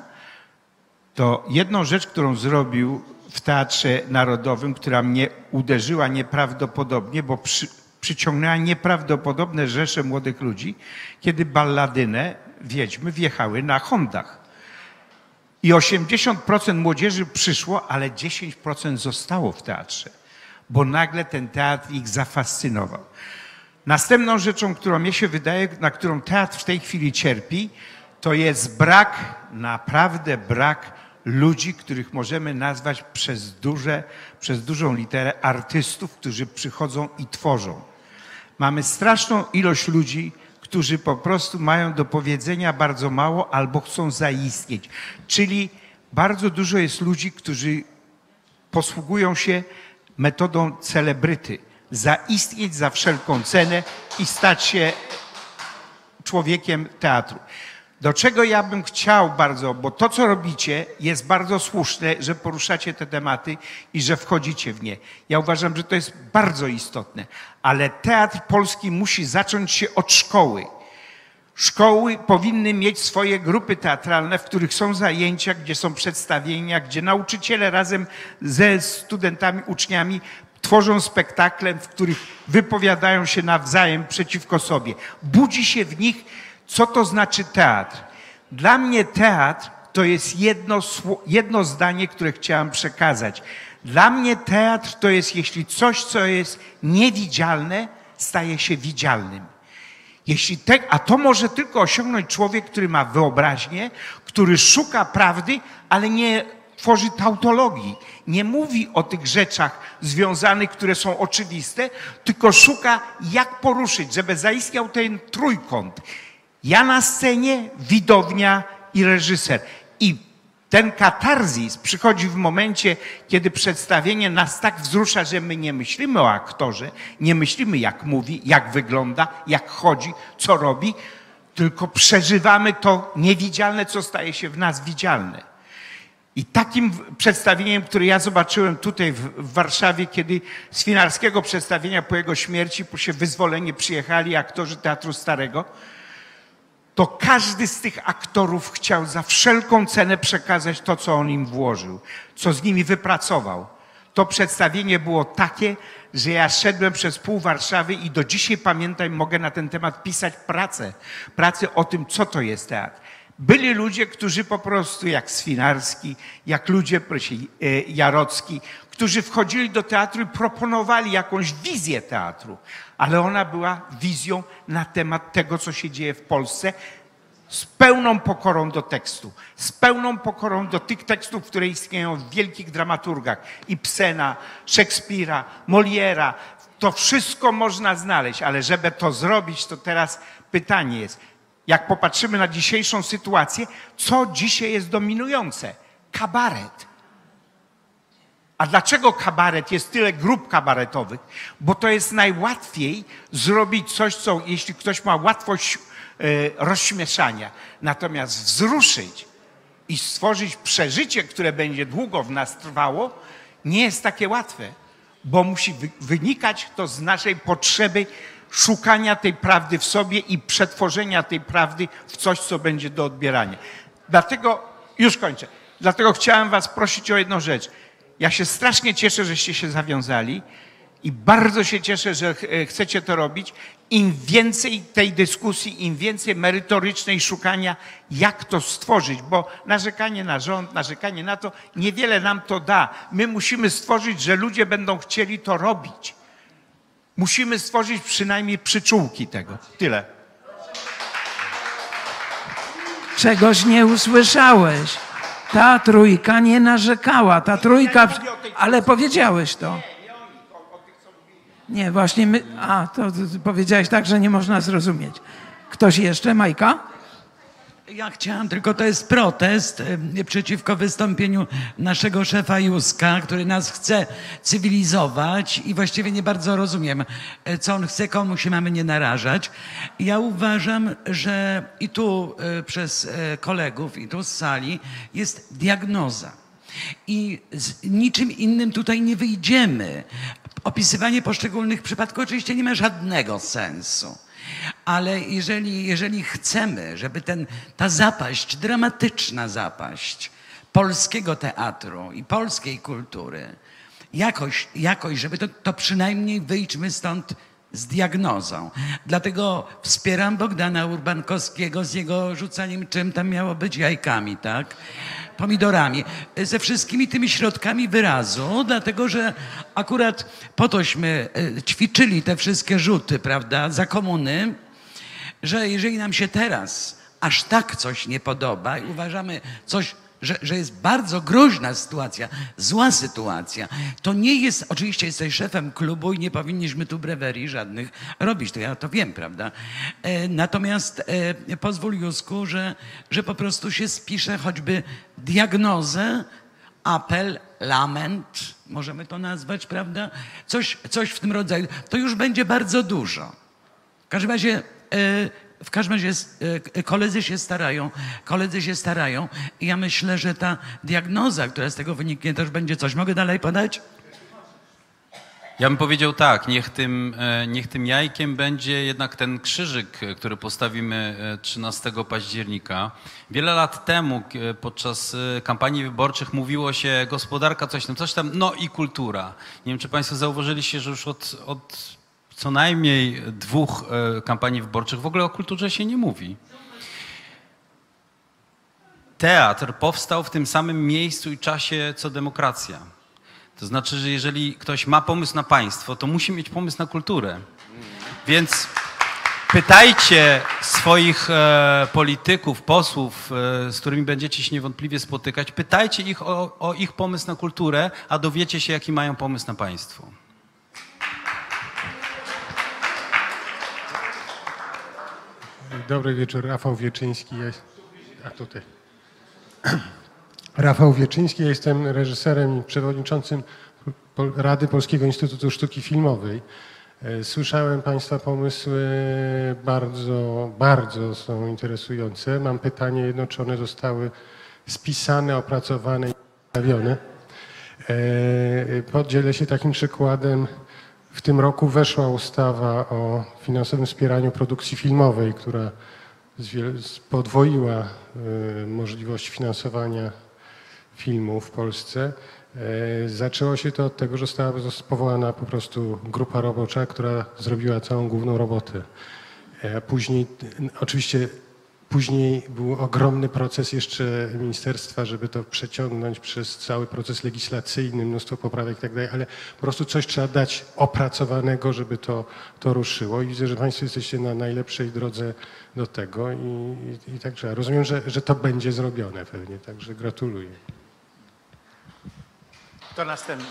to jedną rzecz, którą zrobił w Teatrze Narodowym, która mnie uderzyła nieprawdopodobnie, bo przy, przyciągnęła nieprawdopodobne rzesze młodych ludzi, kiedy balladynę Wiedźmy wjechały na Hondach. I osiemdziesiąt procent młodzieży przyszło, ale dziesięć procent zostało w teatrze, bo nagle ten teatr ich zafascynował. Następną rzeczą, którą mnie się wydaje, na którą teatr w tej chwili cierpi, to jest brak, naprawdę brak ludzi, których możemy nazwać przez, duże, przez dużą literę artystów, którzy przychodzą i tworzą. Mamy straszną ilość ludzi, którzy po prostu mają do powiedzenia bardzo mało albo chcą zaistnieć. Czyli bardzo dużo jest ludzi, którzy posługują się metodą celebryty. Zaistnieć za wszelką cenę i stać się człowiekiem teatru. Do czego ja bym chciał bardzo, bo to, co robicie, jest bardzo słuszne, że poruszacie te tematy i że wchodzicie w nie. Ja uważam, że to jest bardzo istotne, ale teatr polski musi zacząć się od szkoły. Szkoły powinny mieć swoje grupy teatralne, w których są zajęcia, gdzie są przedstawienia, gdzie nauczyciele razem ze studentami, uczniami tworzą spektakle, w których wypowiadają się nawzajem przeciwko sobie. Budzi się w nich, co to znaczy teatr. Dla mnie teatr to jest jedno, jedno zdanie, które chciałem przekazać. Dla mnie teatr to jest, jeśli coś, co jest niewidzialne, staje się widzialnym. Jeśli te, a to może tylko osiągnąć człowiek, który ma wyobraźnię, który szuka prawdy, ale nie tworzy tautologii. Nie mówi o tych rzeczach związanych, które są oczywiste, tylko szuka, jak poruszyć, żeby zaistniał ten trójkąt. Ja na scenie, widownia i reżyser. I ten katarzis przychodzi w momencie, kiedy przedstawienie nas tak wzrusza, że my nie myślimy o aktorze, nie myślimy, jak mówi, jak wygląda, jak chodzi, co robi, tylko przeżywamy to niewidzialne, co staje się w nas widzialne. I takim przedstawieniem, które ja zobaczyłem tutaj w, w Warszawie, kiedy z finalskiego przedstawienia po jego śmierci, po się wyzwolenie przyjechali aktorzy Teatru Starego, to każdy z tych aktorów chciał za wszelką cenę przekazać to, co on im włożył, co z nimi wypracował. To przedstawienie było takie, że ja szedłem przez pół Warszawy i do dzisiaj pamiętam, mogę na ten temat pisać pracę, pracę o tym, co to jest teatr. Byli ludzie, którzy po prostu, jak Swinarski, jak ludzie, proszę, Jarocki, którzy wchodzili do teatru i proponowali jakąś wizję teatru, ale ona była wizją na temat tego, co się dzieje w Polsce, z pełną pokorą do tekstu, z pełną pokorą do tych tekstów, które istnieją w wielkich dramaturgach, Ibsena, Szekspira, Moliera. To wszystko można znaleźć, ale żeby to zrobić, to teraz pytanie jest, jak popatrzymy na dzisiejszą sytuację, co dzisiaj jest dominujące? Kabaret. A dlaczego kabaret? Jest tyle grup kabaretowych, bo to jest najłatwiej zrobić coś, co jeśli ktoś ma łatwość rozśmieszania. Natomiast wzruszyć i stworzyć przeżycie, które będzie długo w nas trwało, nie jest takie łatwe, bo musi wynikać to z naszej potrzeby szukania tej prawdy w sobie i przetworzenia tej prawdy w coś, co będzie do odbierania. Dlatego, już kończę, dlatego chciałem was prosić o jedną rzecz. Ja się strasznie cieszę, żeście się zawiązali i bardzo się cieszę, że chcecie to robić. Im więcej tej dyskusji, im więcej merytorycznej szukania, jak to stworzyć, bo narzekanie na rząd, narzekanie na to, niewiele nam to da. My musimy stworzyć, że ludzie będą chcieli to robić. Musimy stworzyć przynajmniej przyczółki tego. Tyle. Czegoś nie usłyszałeś. Ta trójka nie narzekała. Ta trójka... Ale powiedziałeś to. Nie, właśnie my... A, to, to powiedziałeś tak, że nie można zrozumieć. Ktoś jeszcze? Majka? Ja chciałam, tylko to jest protest y, przeciwko wystąpieniu naszego szefa Józka, który nas chce cywilizować i właściwie nie bardzo rozumiem, y, co on chce, komu się mamy nie narażać. Ja uważam, że i tu y, przez y, kolegów, i tu z sali jest diagnoza. I z niczym innym tutaj nie wyjdziemy. Opisywanie poszczególnych przypadków oczywiście nie ma żadnego sensu. Ale jeżeli, jeżeli chcemy, żeby ten, ta zapaść, dramatyczna zapaść polskiego teatru i polskiej kultury, jakoś, jakoś żeby to, to przynajmniej wyjdźmy stąd z diagnozą. Dlatego wspieram Bogdana Urbankowskiego z jego rzucaniem, czym tam miało być, jajkami, tak? Pomidorami, ze wszystkimi tymi środkami wyrazu, dlatego że akurat po tośmy ćwiczyli te wszystkie rzuty, prawda, za komuny, że jeżeli nam się teraz aż tak coś nie podoba i uważamy coś, że, że jest bardzo groźna sytuacja, zła sytuacja, to nie jest, oczywiście jesteś szefem klubu i nie powinniśmy tu brewerii żadnych robić, to ja to wiem, prawda? E, natomiast e, pozwól, Józku, że, że po prostu się spisze choćby diagnozę, apel, lament, możemy to nazwać, prawda? Coś, coś w tym rodzaju. To już będzie bardzo dużo. W każdym razie... E, W każdym razie koledzy się starają, koledzy się starają i ja myślę, że ta diagnoza, która z tego wyniknie, też będzie coś. Mogę dalej podać? Ja bym powiedział tak, niech tym, niech tym jajkiem będzie jednak ten krzyżyk, który postawimy trzynastego października. Wiele lat temu podczas kampanii wyborczych mówiło się gospodarka, coś tam, coś tam, no i kultura. Nie wiem, czy państwo zauważyliście, że już od... od co najmniej dwóch e, kampanii wyborczych w ogóle o kulturze się nie mówi. Teatr powstał w tym samym miejscu i czasie co demokracja. To znaczy, że jeżeli ktoś ma pomysł na państwo, to musi mieć pomysł na kulturę. Więc pytajcie swoich e, polityków, posłów, e, z którymi będziecie się niewątpliwie spotykać, pytajcie ich o, o ich pomysł na kulturę, a dowiecie się, jaki mają pomysł na państwo. Dobry wieczór, Rafał Wieczyński. Ja, a tutaj. Rafał Wieczyński, ja jestem reżyserem i przewodniczącym Rady Polskiego Instytutu Sztuki Filmowej. Słyszałem państwa pomysły, bardzo, bardzo są interesujące. Mam pytanie jedno, czy one zostały spisane, opracowane i przedstawione. Podzielę się takim przykładem. W tym roku weszła ustawa o finansowym wspieraniu produkcji filmowej, która podwoiła możliwość finansowania filmu w Polsce. Zaczęło się to od tego, że została powołana po prostu grupa robocza, która zrobiła całą główną robotę. Później, oczywiście później był ogromny proces jeszcze ministerstwa, żeby to przeciągnąć przez cały proces legislacyjny, mnóstwo poprawek i tak dalej, ale po prostu coś trzeba dać opracowanego, żeby to, to ruszyło i widzę, że państwo jesteście na najlepszej drodze do tego i, i, i także rozumiem, że, że to będzie zrobione pewnie, także gratuluję. To następny.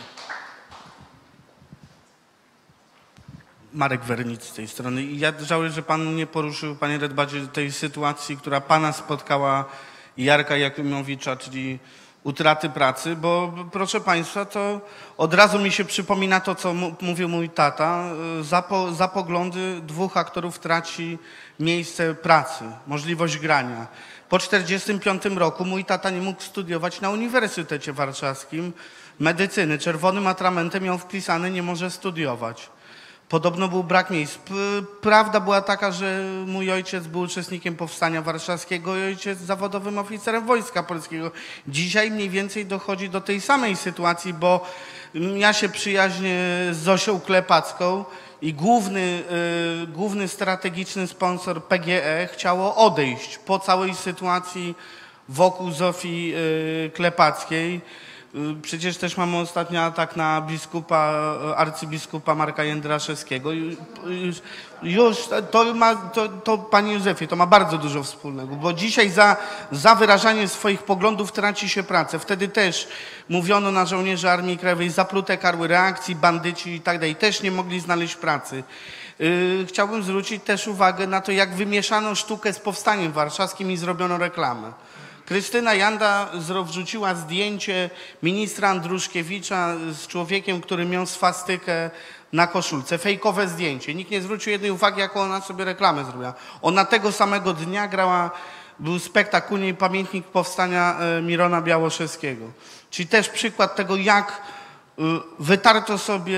Marek Wernic z tej strony. I ja żałuję, że pan nie poruszył, panie Redbadzie, tej sytuacji, która pana spotkała, Jarka Jakimowicza, czyli utraty pracy, bo proszę Państwa, to od razu mi się przypomina to, co mówił mój tata. Za, po, za poglądy dwóch aktorów traci miejsce pracy, możliwość grania. Po czterdziestym piątym roku mój tata nie mógł studiować na Uniwersytecie Warszawskim medycyny. Czerwonym atramentem miał wpisane, nie może studiować. Podobno był brak miejsc. Prawda była taka, że mój ojciec był uczestnikiem Powstania Warszawskiego i ojciec zawodowym oficerem Wojska Polskiego. Dzisiaj mniej więcej dochodzi do tej samej sytuacji, bo ja się przyjaźnię z Zosią Klepacką i główny, y, główny strategiczny sponsor P G E chciało odejść po całej sytuacji wokół Zofii y, Klepackiej. Przecież też mamy ostatnio atak na biskupa, arcybiskupa Marka Jędraszewskiego. Już, już to ma, to, to panie Józefie, to ma bardzo dużo wspólnego, bo dzisiaj za, za wyrażanie swoich poglądów traci się pracę. Wtedy też mówiono na żołnierzy Armii Krajowej, zaplute karły reakcji, bandyci i tak dalej, też nie mogli znaleźć pracy. Yy, chciałbym zwrócić też uwagę na to, jak wymieszano sztukę z Powstaniem Warszawskim i zrobiono reklamę. Krystyna Janda wrzuciła zdjęcie ministra Andruszkiewicza z człowiekiem, który miał swastykę na koszulce. Fejkowe zdjęcie. Nikt nie zwrócił jednej uwagi, jaką ona sobie reklamę zrobiła. Ona tego samego dnia grała, był spektakl u niej Pamiętnik Powstania Mirona Białoszewskiego. Czyli też przykład tego, jak wytarto sobie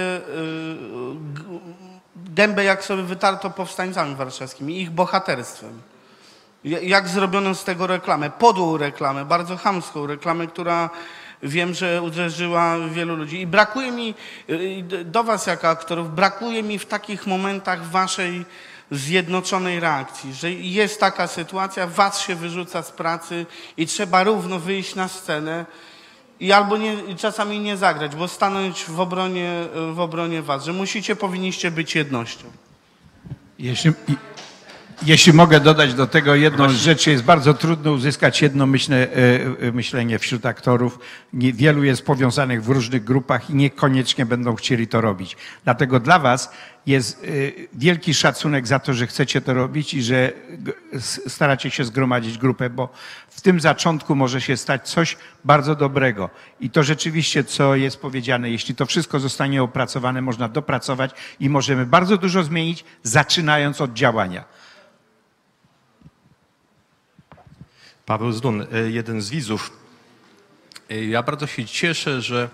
gębę, jak sobie wytarto powstańcami warszawskimi, ich bohaterstwem. Jak zrobiono z tego reklamę, podłą reklamę, bardzo chamską reklamę, która wiem, że uderzyła wielu ludzi. I brakuje mi, do was jako aktorów, brakuje mi w takich momentach waszej zjednoczonej reakcji, że jest taka sytuacja, was się wyrzuca z pracy i trzeba równo wyjść na scenę i albo nie, czasami nie zagrać, bo stanąć w obronie, w obronie was, że musicie, powinniście być jednością. Jeśli... Jeśli mogę dodać do tego jedną rzecz, jest bardzo trudno uzyskać jednomyślne myślenie wśród aktorów. Wielu jest powiązanych w różnych grupach i niekoniecznie będą chcieli to robić. Dlatego dla was jest wielki szacunek za to, że chcecie to robić i że staracie się zgromadzić grupę, bo w tym zaczątku może się stać coś bardzo dobrego. I to rzeczywiście, co jest powiedziane, jeśli to wszystko zostanie opracowane, można dopracować i możemy bardzo dużo zmienić, zaczynając od działania. Paweł Zdun, jeden z widzów. Ja bardzo się cieszę, że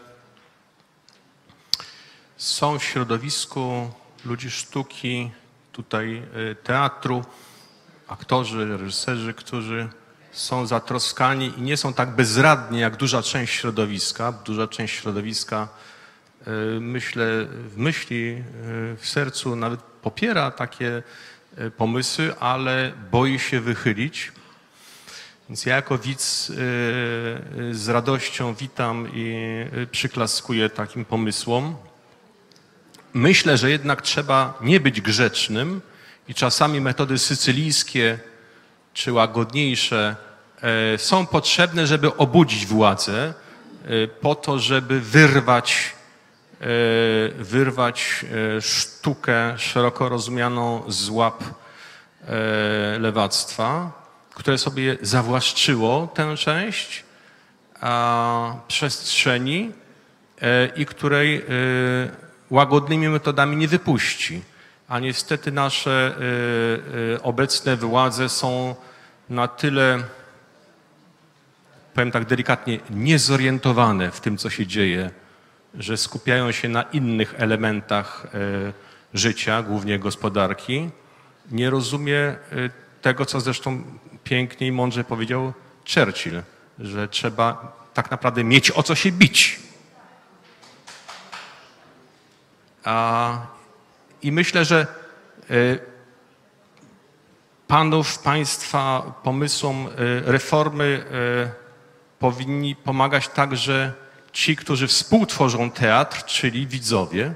są w środowisku ludzi sztuki, tutaj teatru, aktorzy, reżyserzy, którzy są zatroskani i nie są tak bezradni jak duża część środowiska. Duża część środowiska, myślę, w myśli, w sercu nawet popiera takie pomysły, ale boi się wychylić. Więc ja jako widz z radością witam i przyklaskuję takim pomysłom. Myślę, że jednak trzeba nie być grzecznym i czasami metody sycylijskie czy łagodniejsze są potrzebne, żeby obudzić władzę po to, żeby wyrwać, wyrwać sztukę szeroko rozumianą z łap lewactwa, które sobie zawłaszczyło tę część a, przestrzeni e, i której e, łagodnymi metodami nie wypuści. A niestety nasze e, e, obecne władze są na tyle, powiem tak delikatnie, niezorientowane w tym, co się dzieje, że skupiają się na innych elementach e, życia, głównie gospodarki. Nie rozumie e, tego, co zresztą pięknie i mądrze powiedział Churchill, że trzeba tak naprawdę mieć o co się bić. A, I myślę, że y, panów, państwa pomysłom y, reformy y, powinni pomagać także ci, którzy współtworzą teatr, czyli widzowie.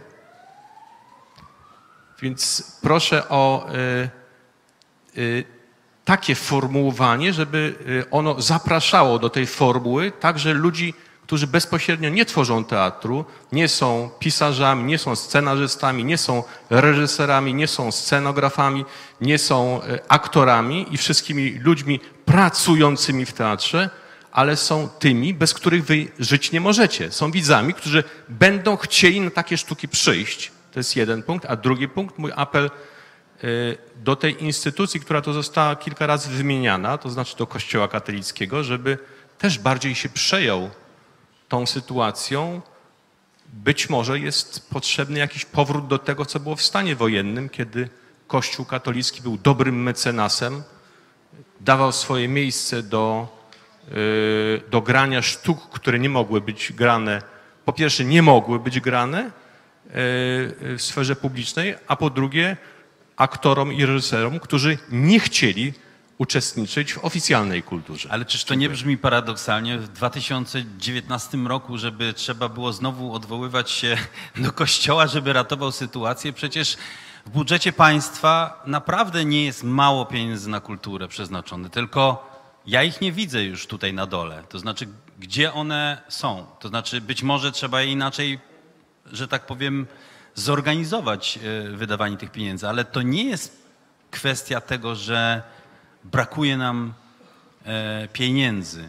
Więc proszę o y, y, takie formułowanie, żeby ono zapraszało do tej formuły także ludzi, którzy bezpośrednio nie tworzą teatru, nie są pisarzami, nie są scenarzystami, nie są reżyserami, nie są scenografami, nie są aktorami i wszystkimi ludźmi pracującymi w teatrze, ale są tymi, bez których wy żyć nie możecie. Są widzami, którzy będą chcieli na takie sztuki przyjść. To jest jeden punkt. A drugi punkt, mój apel do tej instytucji, która tu została kilka razy wymieniana, to znaczy do Kościoła katolickiego, żeby też bardziej się przejął tą sytuacją. Być może jest potrzebny jakiś powrót do tego, co było w stanie wojennym, kiedy Kościół katolicki był dobrym mecenasem, dawał swoje miejsce do, yy, do grania sztuk, które nie mogły być grane, po pierwsze nie mogły być grane yy, w sferze publicznej, a po drugie aktorom i reżyserom, którzy nie chcieli uczestniczyć w oficjalnej kulturze. Ale czyż to nie brzmi paradoksalnie w dwa tysiące dziewiętnastym roku, żeby trzeba było znowu odwoływać się do Kościoła, żeby ratował sytuację? Przecież w budżecie państwa naprawdę nie jest mało pieniędzy na kulturę przeznaczone, tylko ja ich nie widzę już tutaj na dole. To znaczy, gdzie one są? To znaczy, być może trzeba je inaczej, że tak powiem, zorganizować wydawanie tych pieniędzy, ale to nie jest kwestia tego, że brakuje nam e, pieniędzy.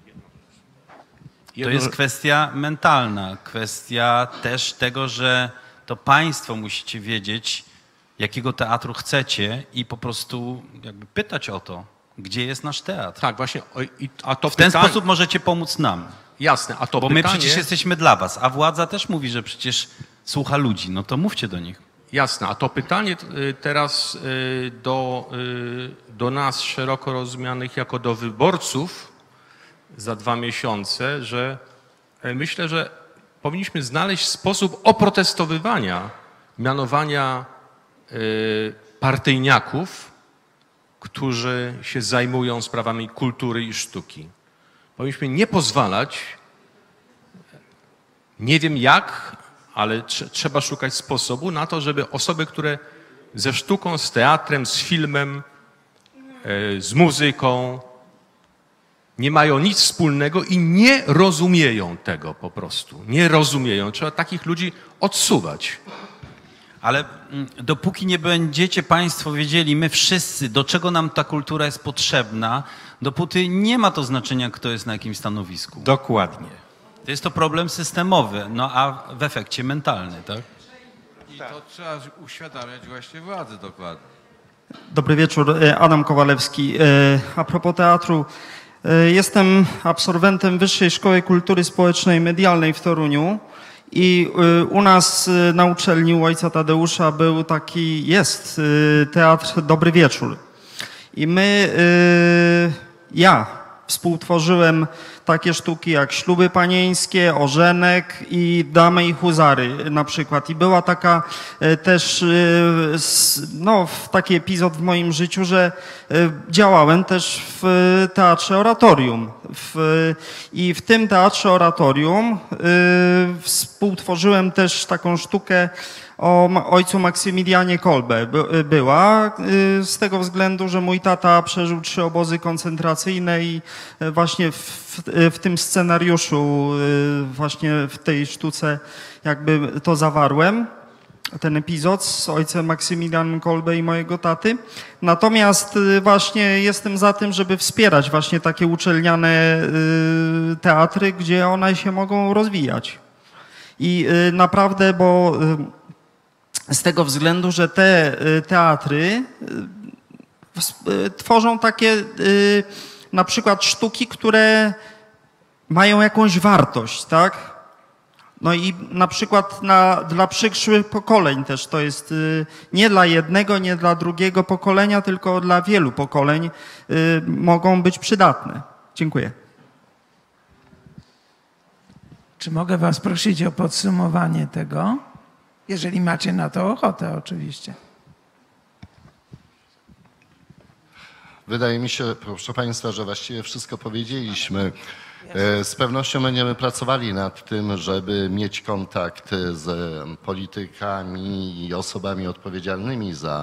To jest kwestia mentalna, kwestia też tego, że to państwo musicie wiedzieć, jakiego teatru chcecie i po prostu jakby pytać o to, gdzie jest nasz teatr. Tak, właśnie. A to w ten pytanie... sposób możecie pomóc nam. Jasne, a to Bo pytanie... my przecież jesteśmy dla was, a władza też mówi, że przecież słucha ludzi, no to mówcie do nich. Jasne, a to pytanie teraz do, do nas szeroko rozumianych jako do wyborców za dwa miesiące, że myślę, że powinniśmy znaleźć sposób oprotestowywania mianowania partyjniaków, którzy się zajmują sprawami kultury i sztuki. Powinniśmy nie pozwalać, nie wiem jak, ale tr- trzeba szukać sposobu na to, żeby osoby, które ze sztuką, z teatrem, z filmem, e, z muzyką nie mają nic wspólnego i nie rozumieją tego po prostu. Nie rozumieją. Trzeba takich ludzi odsuwać. Ale dopóki nie będziecie państwo wiedzieli, my wszyscy, do czego nam ta kultura jest potrzebna, dopóty nie ma to znaczenia, kto jest na jakim stanowisku. Dokładnie. To jest to problem systemowy, no a w efekcie mentalny, tak? I to trzeba uświadamiać właśnie władzy dokładnie. Dobry wieczór, Adam Kowalewski. A propos teatru, jestem absolwentem Wyższej Szkoły Kultury Społecznej i Medialnej w Toruniu i u nas na uczelni u ojca Tadeusza był taki, jest teatr Dobry Wieczór. I my, ja współtworzyłem takie sztuki jak Śluby Panieńskie, Ożenek i Damy i Huzary na przykład. I była taka też, no taki epizod w moim życiu, że działałem też w Teatrze Oratorium. W, I w tym Teatrze Oratorium y, współtworzyłem też taką sztukę o ojcu Maksymilianie Kolbe. By, była y, z tego względu, że mój tata przeżył trzy obozy koncentracyjne i właśnie w, w tym scenariuszu, y, właśnie w tej sztuce jakby to zawarłem. Ten epizod z ojcem Maksymilianem Kolbe i mojego taty. Natomiast właśnie jestem za tym, żeby wspierać właśnie takie uczelniane teatry, gdzie one się mogą rozwijać. I naprawdę, bo z tego względu, że te teatry tworzą takie na przykład sztuki, które mają jakąś wartość, tak? No i na przykład na, dla przyszłych pokoleń też to jest y, nie dla jednego, nie dla drugiego pokolenia, tylko dla wielu pokoleń y, mogą być przydatne. Dziękuję. Czy mogę was prosić o podsumowanie tego? Jeżeli macie na to ochotę oczywiście. Wydaje mi się, proszę Państwa, że właściwie wszystko powiedzieliśmy. Z pewnością będziemy pracowali nad tym, żeby mieć kontakt z politykami i osobami odpowiedzialnymi za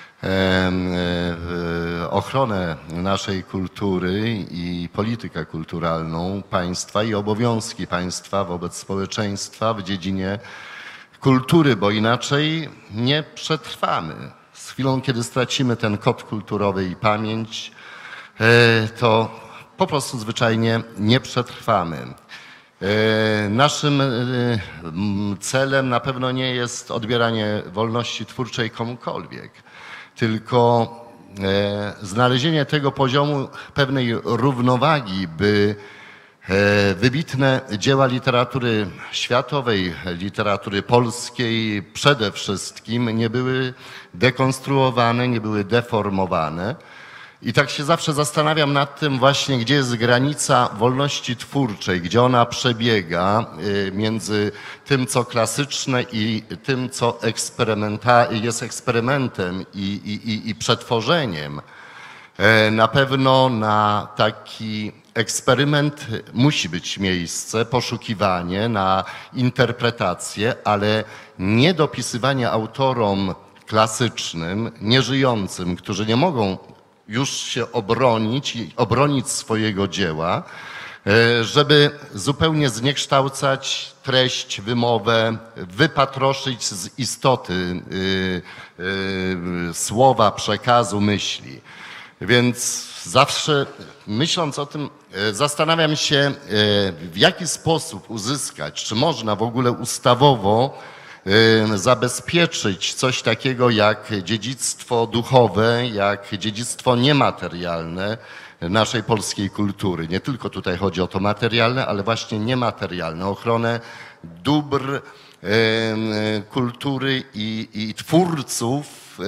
ochronę naszej kultury i politykę kulturalną państwa i obowiązki państwa wobec społeczeństwa w dziedzinie kultury, bo inaczej nie przetrwamy. Z chwilą, kiedy stracimy ten kod kulturowy i pamięć, to po prostu zwyczajnie nie przetrwamy. Naszym celem na pewno nie jest odbieranie wolności twórczej komukolwiek, tylko znalezienie tego poziomu pewnej równowagi, by wybitne dzieła literatury światowej, literatury polskiej przede wszystkim nie były dekonstruowane, nie były deformowane. I tak się zawsze zastanawiam nad tym właśnie, gdzie jest granica wolności twórczej, gdzie ona przebiega między tym, co klasyczne i tym, co eksperymenta- jest eksperymentem i, i, i przetworzeniem. Na pewno na taki eksperyment musi być miejsce, poszukiwanie, na interpretację, ale nie dopisywanie autorom klasycznym, nieżyjącym, którzy nie mogą już się obronić i obronić swojego dzieła, żeby zupełnie zniekształcać treść, wymowę, wypatroszyć z istoty słowa, przekazu, myśli. Więc zawsze myśląc o tym, zastanawiam się, w jaki sposób uzyskać, czy można w ogóle ustawowo zabezpieczyć coś takiego jak dziedzictwo duchowe, jak dziedzictwo niematerialne naszej polskiej kultury. Nie tylko tutaj chodzi o to materialne, ale właśnie niematerialne, ochronę dóbr kultury i, i twórców,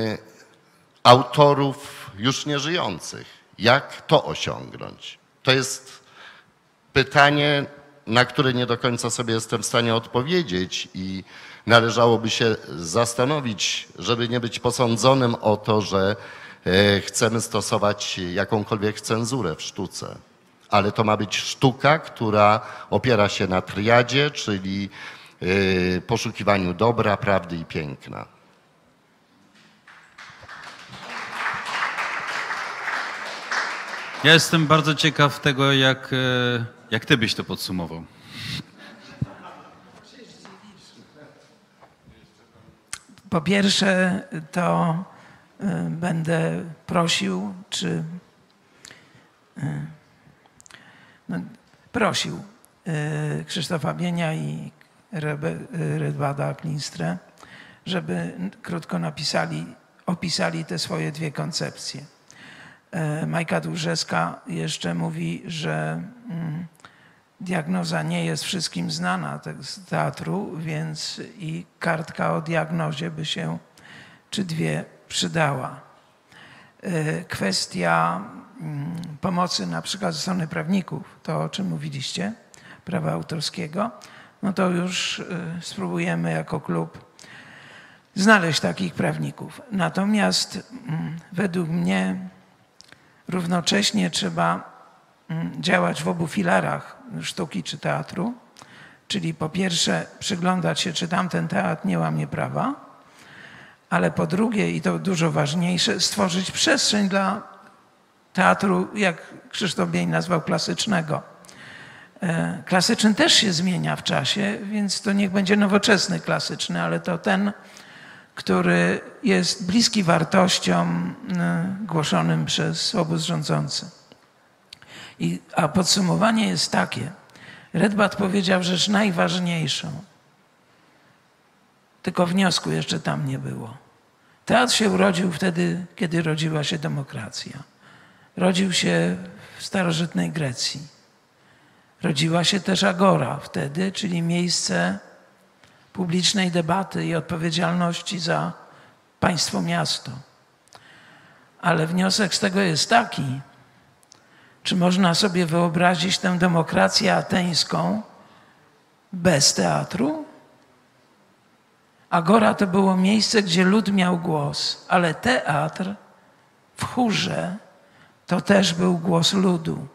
autorów już nieżyjących. Jak to osiągnąć? To jest pytanie, na które nie do końca sobie jestem w stanie odpowiedzieć i należałoby się zastanowić, żeby nie być posądzonym o to, że chcemy stosować jakąkolwiek cenzurę w sztuce. Ale to ma być sztuka, która opiera się na triadzie, czyli poszukiwaniu dobra, prawdy i piękna. Ja jestem bardzo ciekaw tego, jak, jak ty byś to podsumował. Po pierwsze, to będę prosił, czy no, prosił Krzysztofa Bienia i Rydwada Klinstrę, żeby krótko napisali, opisali te swoje dwie koncepcje. Majka Dłużewska jeszcze mówi, że diagnoza nie jest wszystkim znana z teatru, więc i kartka o diagnozie by się, czy dwie, przydała. Kwestia pomocy na przykład ze strony prawników, to o czym mówiliście, prawa autorskiego, no to już spróbujemy jako klub znaleźć takich prawników. Natomiast według mnie równocześnie trzeba działać w obu filarach sztuki czy teatru, czyli po pierwsze przyglądać się, czy tamten teatr nie łamie prawa, ale po drugie, i to dużo ważniejsze, stworzyć przestrzeń dla teatru, jak Krzysztof Bień nazwał, klasycznego. Klasyczny też się zmienia w czasie, więc to niech będzie nowoczesny klasyczny, ale to ten, który jest bliski wartościom głoszonym przez obóz rządzący. I, a podsumowanie jest takie. Redbad powiedział rzecz najważniejszą. Tylko wniosku jeszcze tam nie było. Teatr się urodził wtedy, kiedy rodziła się demokracja. Rodził się w starożytnej Grecji. Rodziła się też agora wtedy, czyli miejsce publicznej debaty i odpowiedzialności za państwo, miasto. Ale wniosek z tego jest taki, czy można sobie wyobrazić tę demokrację ateńską bez teatru? Agora to było miejsce, gdzie lud miał głos, ale teatr w chórze to też był głos ludu.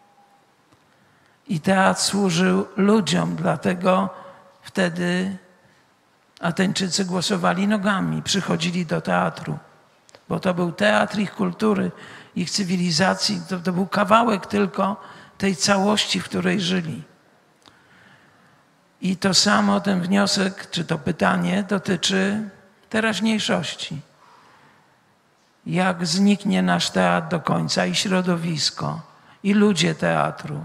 I teatr służył ludziom, dlatego wtedy Ateńczycy głosowali nogami, przychodzili do teatru, bo to był teatr ich kultury, ich cywilizacji, to, to był kawałek tylko tej całości, w której żyli. I to samo, ten wniosek, czy to pytanie dotyczy teraźniejszości. Jak zniknie nasz teatr do końca i środowisko, i ludzie teatru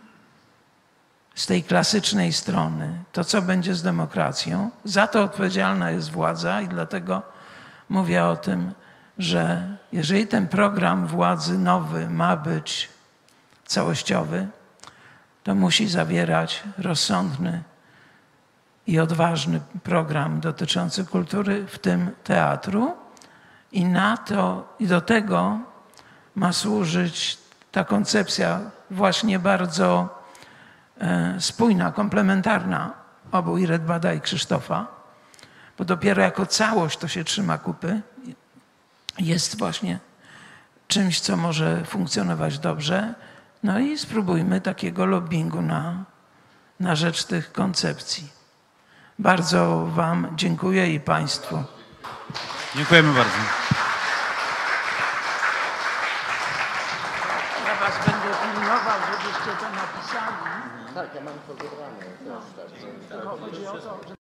z tej klasycznej strony, to co będzie z demokracją? Za to odpowiedzialna jest władza i dlatego mówię o tym, że jeżeli ten program władzy nowy ma być całościowy, to musi zawierać rozsądny i odważny program dotyczący kultury, w tym teatru. I na to, i do tego ma służyć ta koncepcja właśnie bardzo e, spójna, komplementarna obu i Redbada i Krzysztofa, bo dopiero jako całość to się trzyma kupy. Jest właśnie czymś, co może funkcjonować dobrze. No i spróbujmy takiego lobbingu na, na rzecz tych koncepcji. Bardzo wam dziękuję i państwu. Dziękujemy bardzo. Ja was będę pilnował, żebyście to napisali. Tak, ja mam to wybrane też. Tak. Chodzi o to, że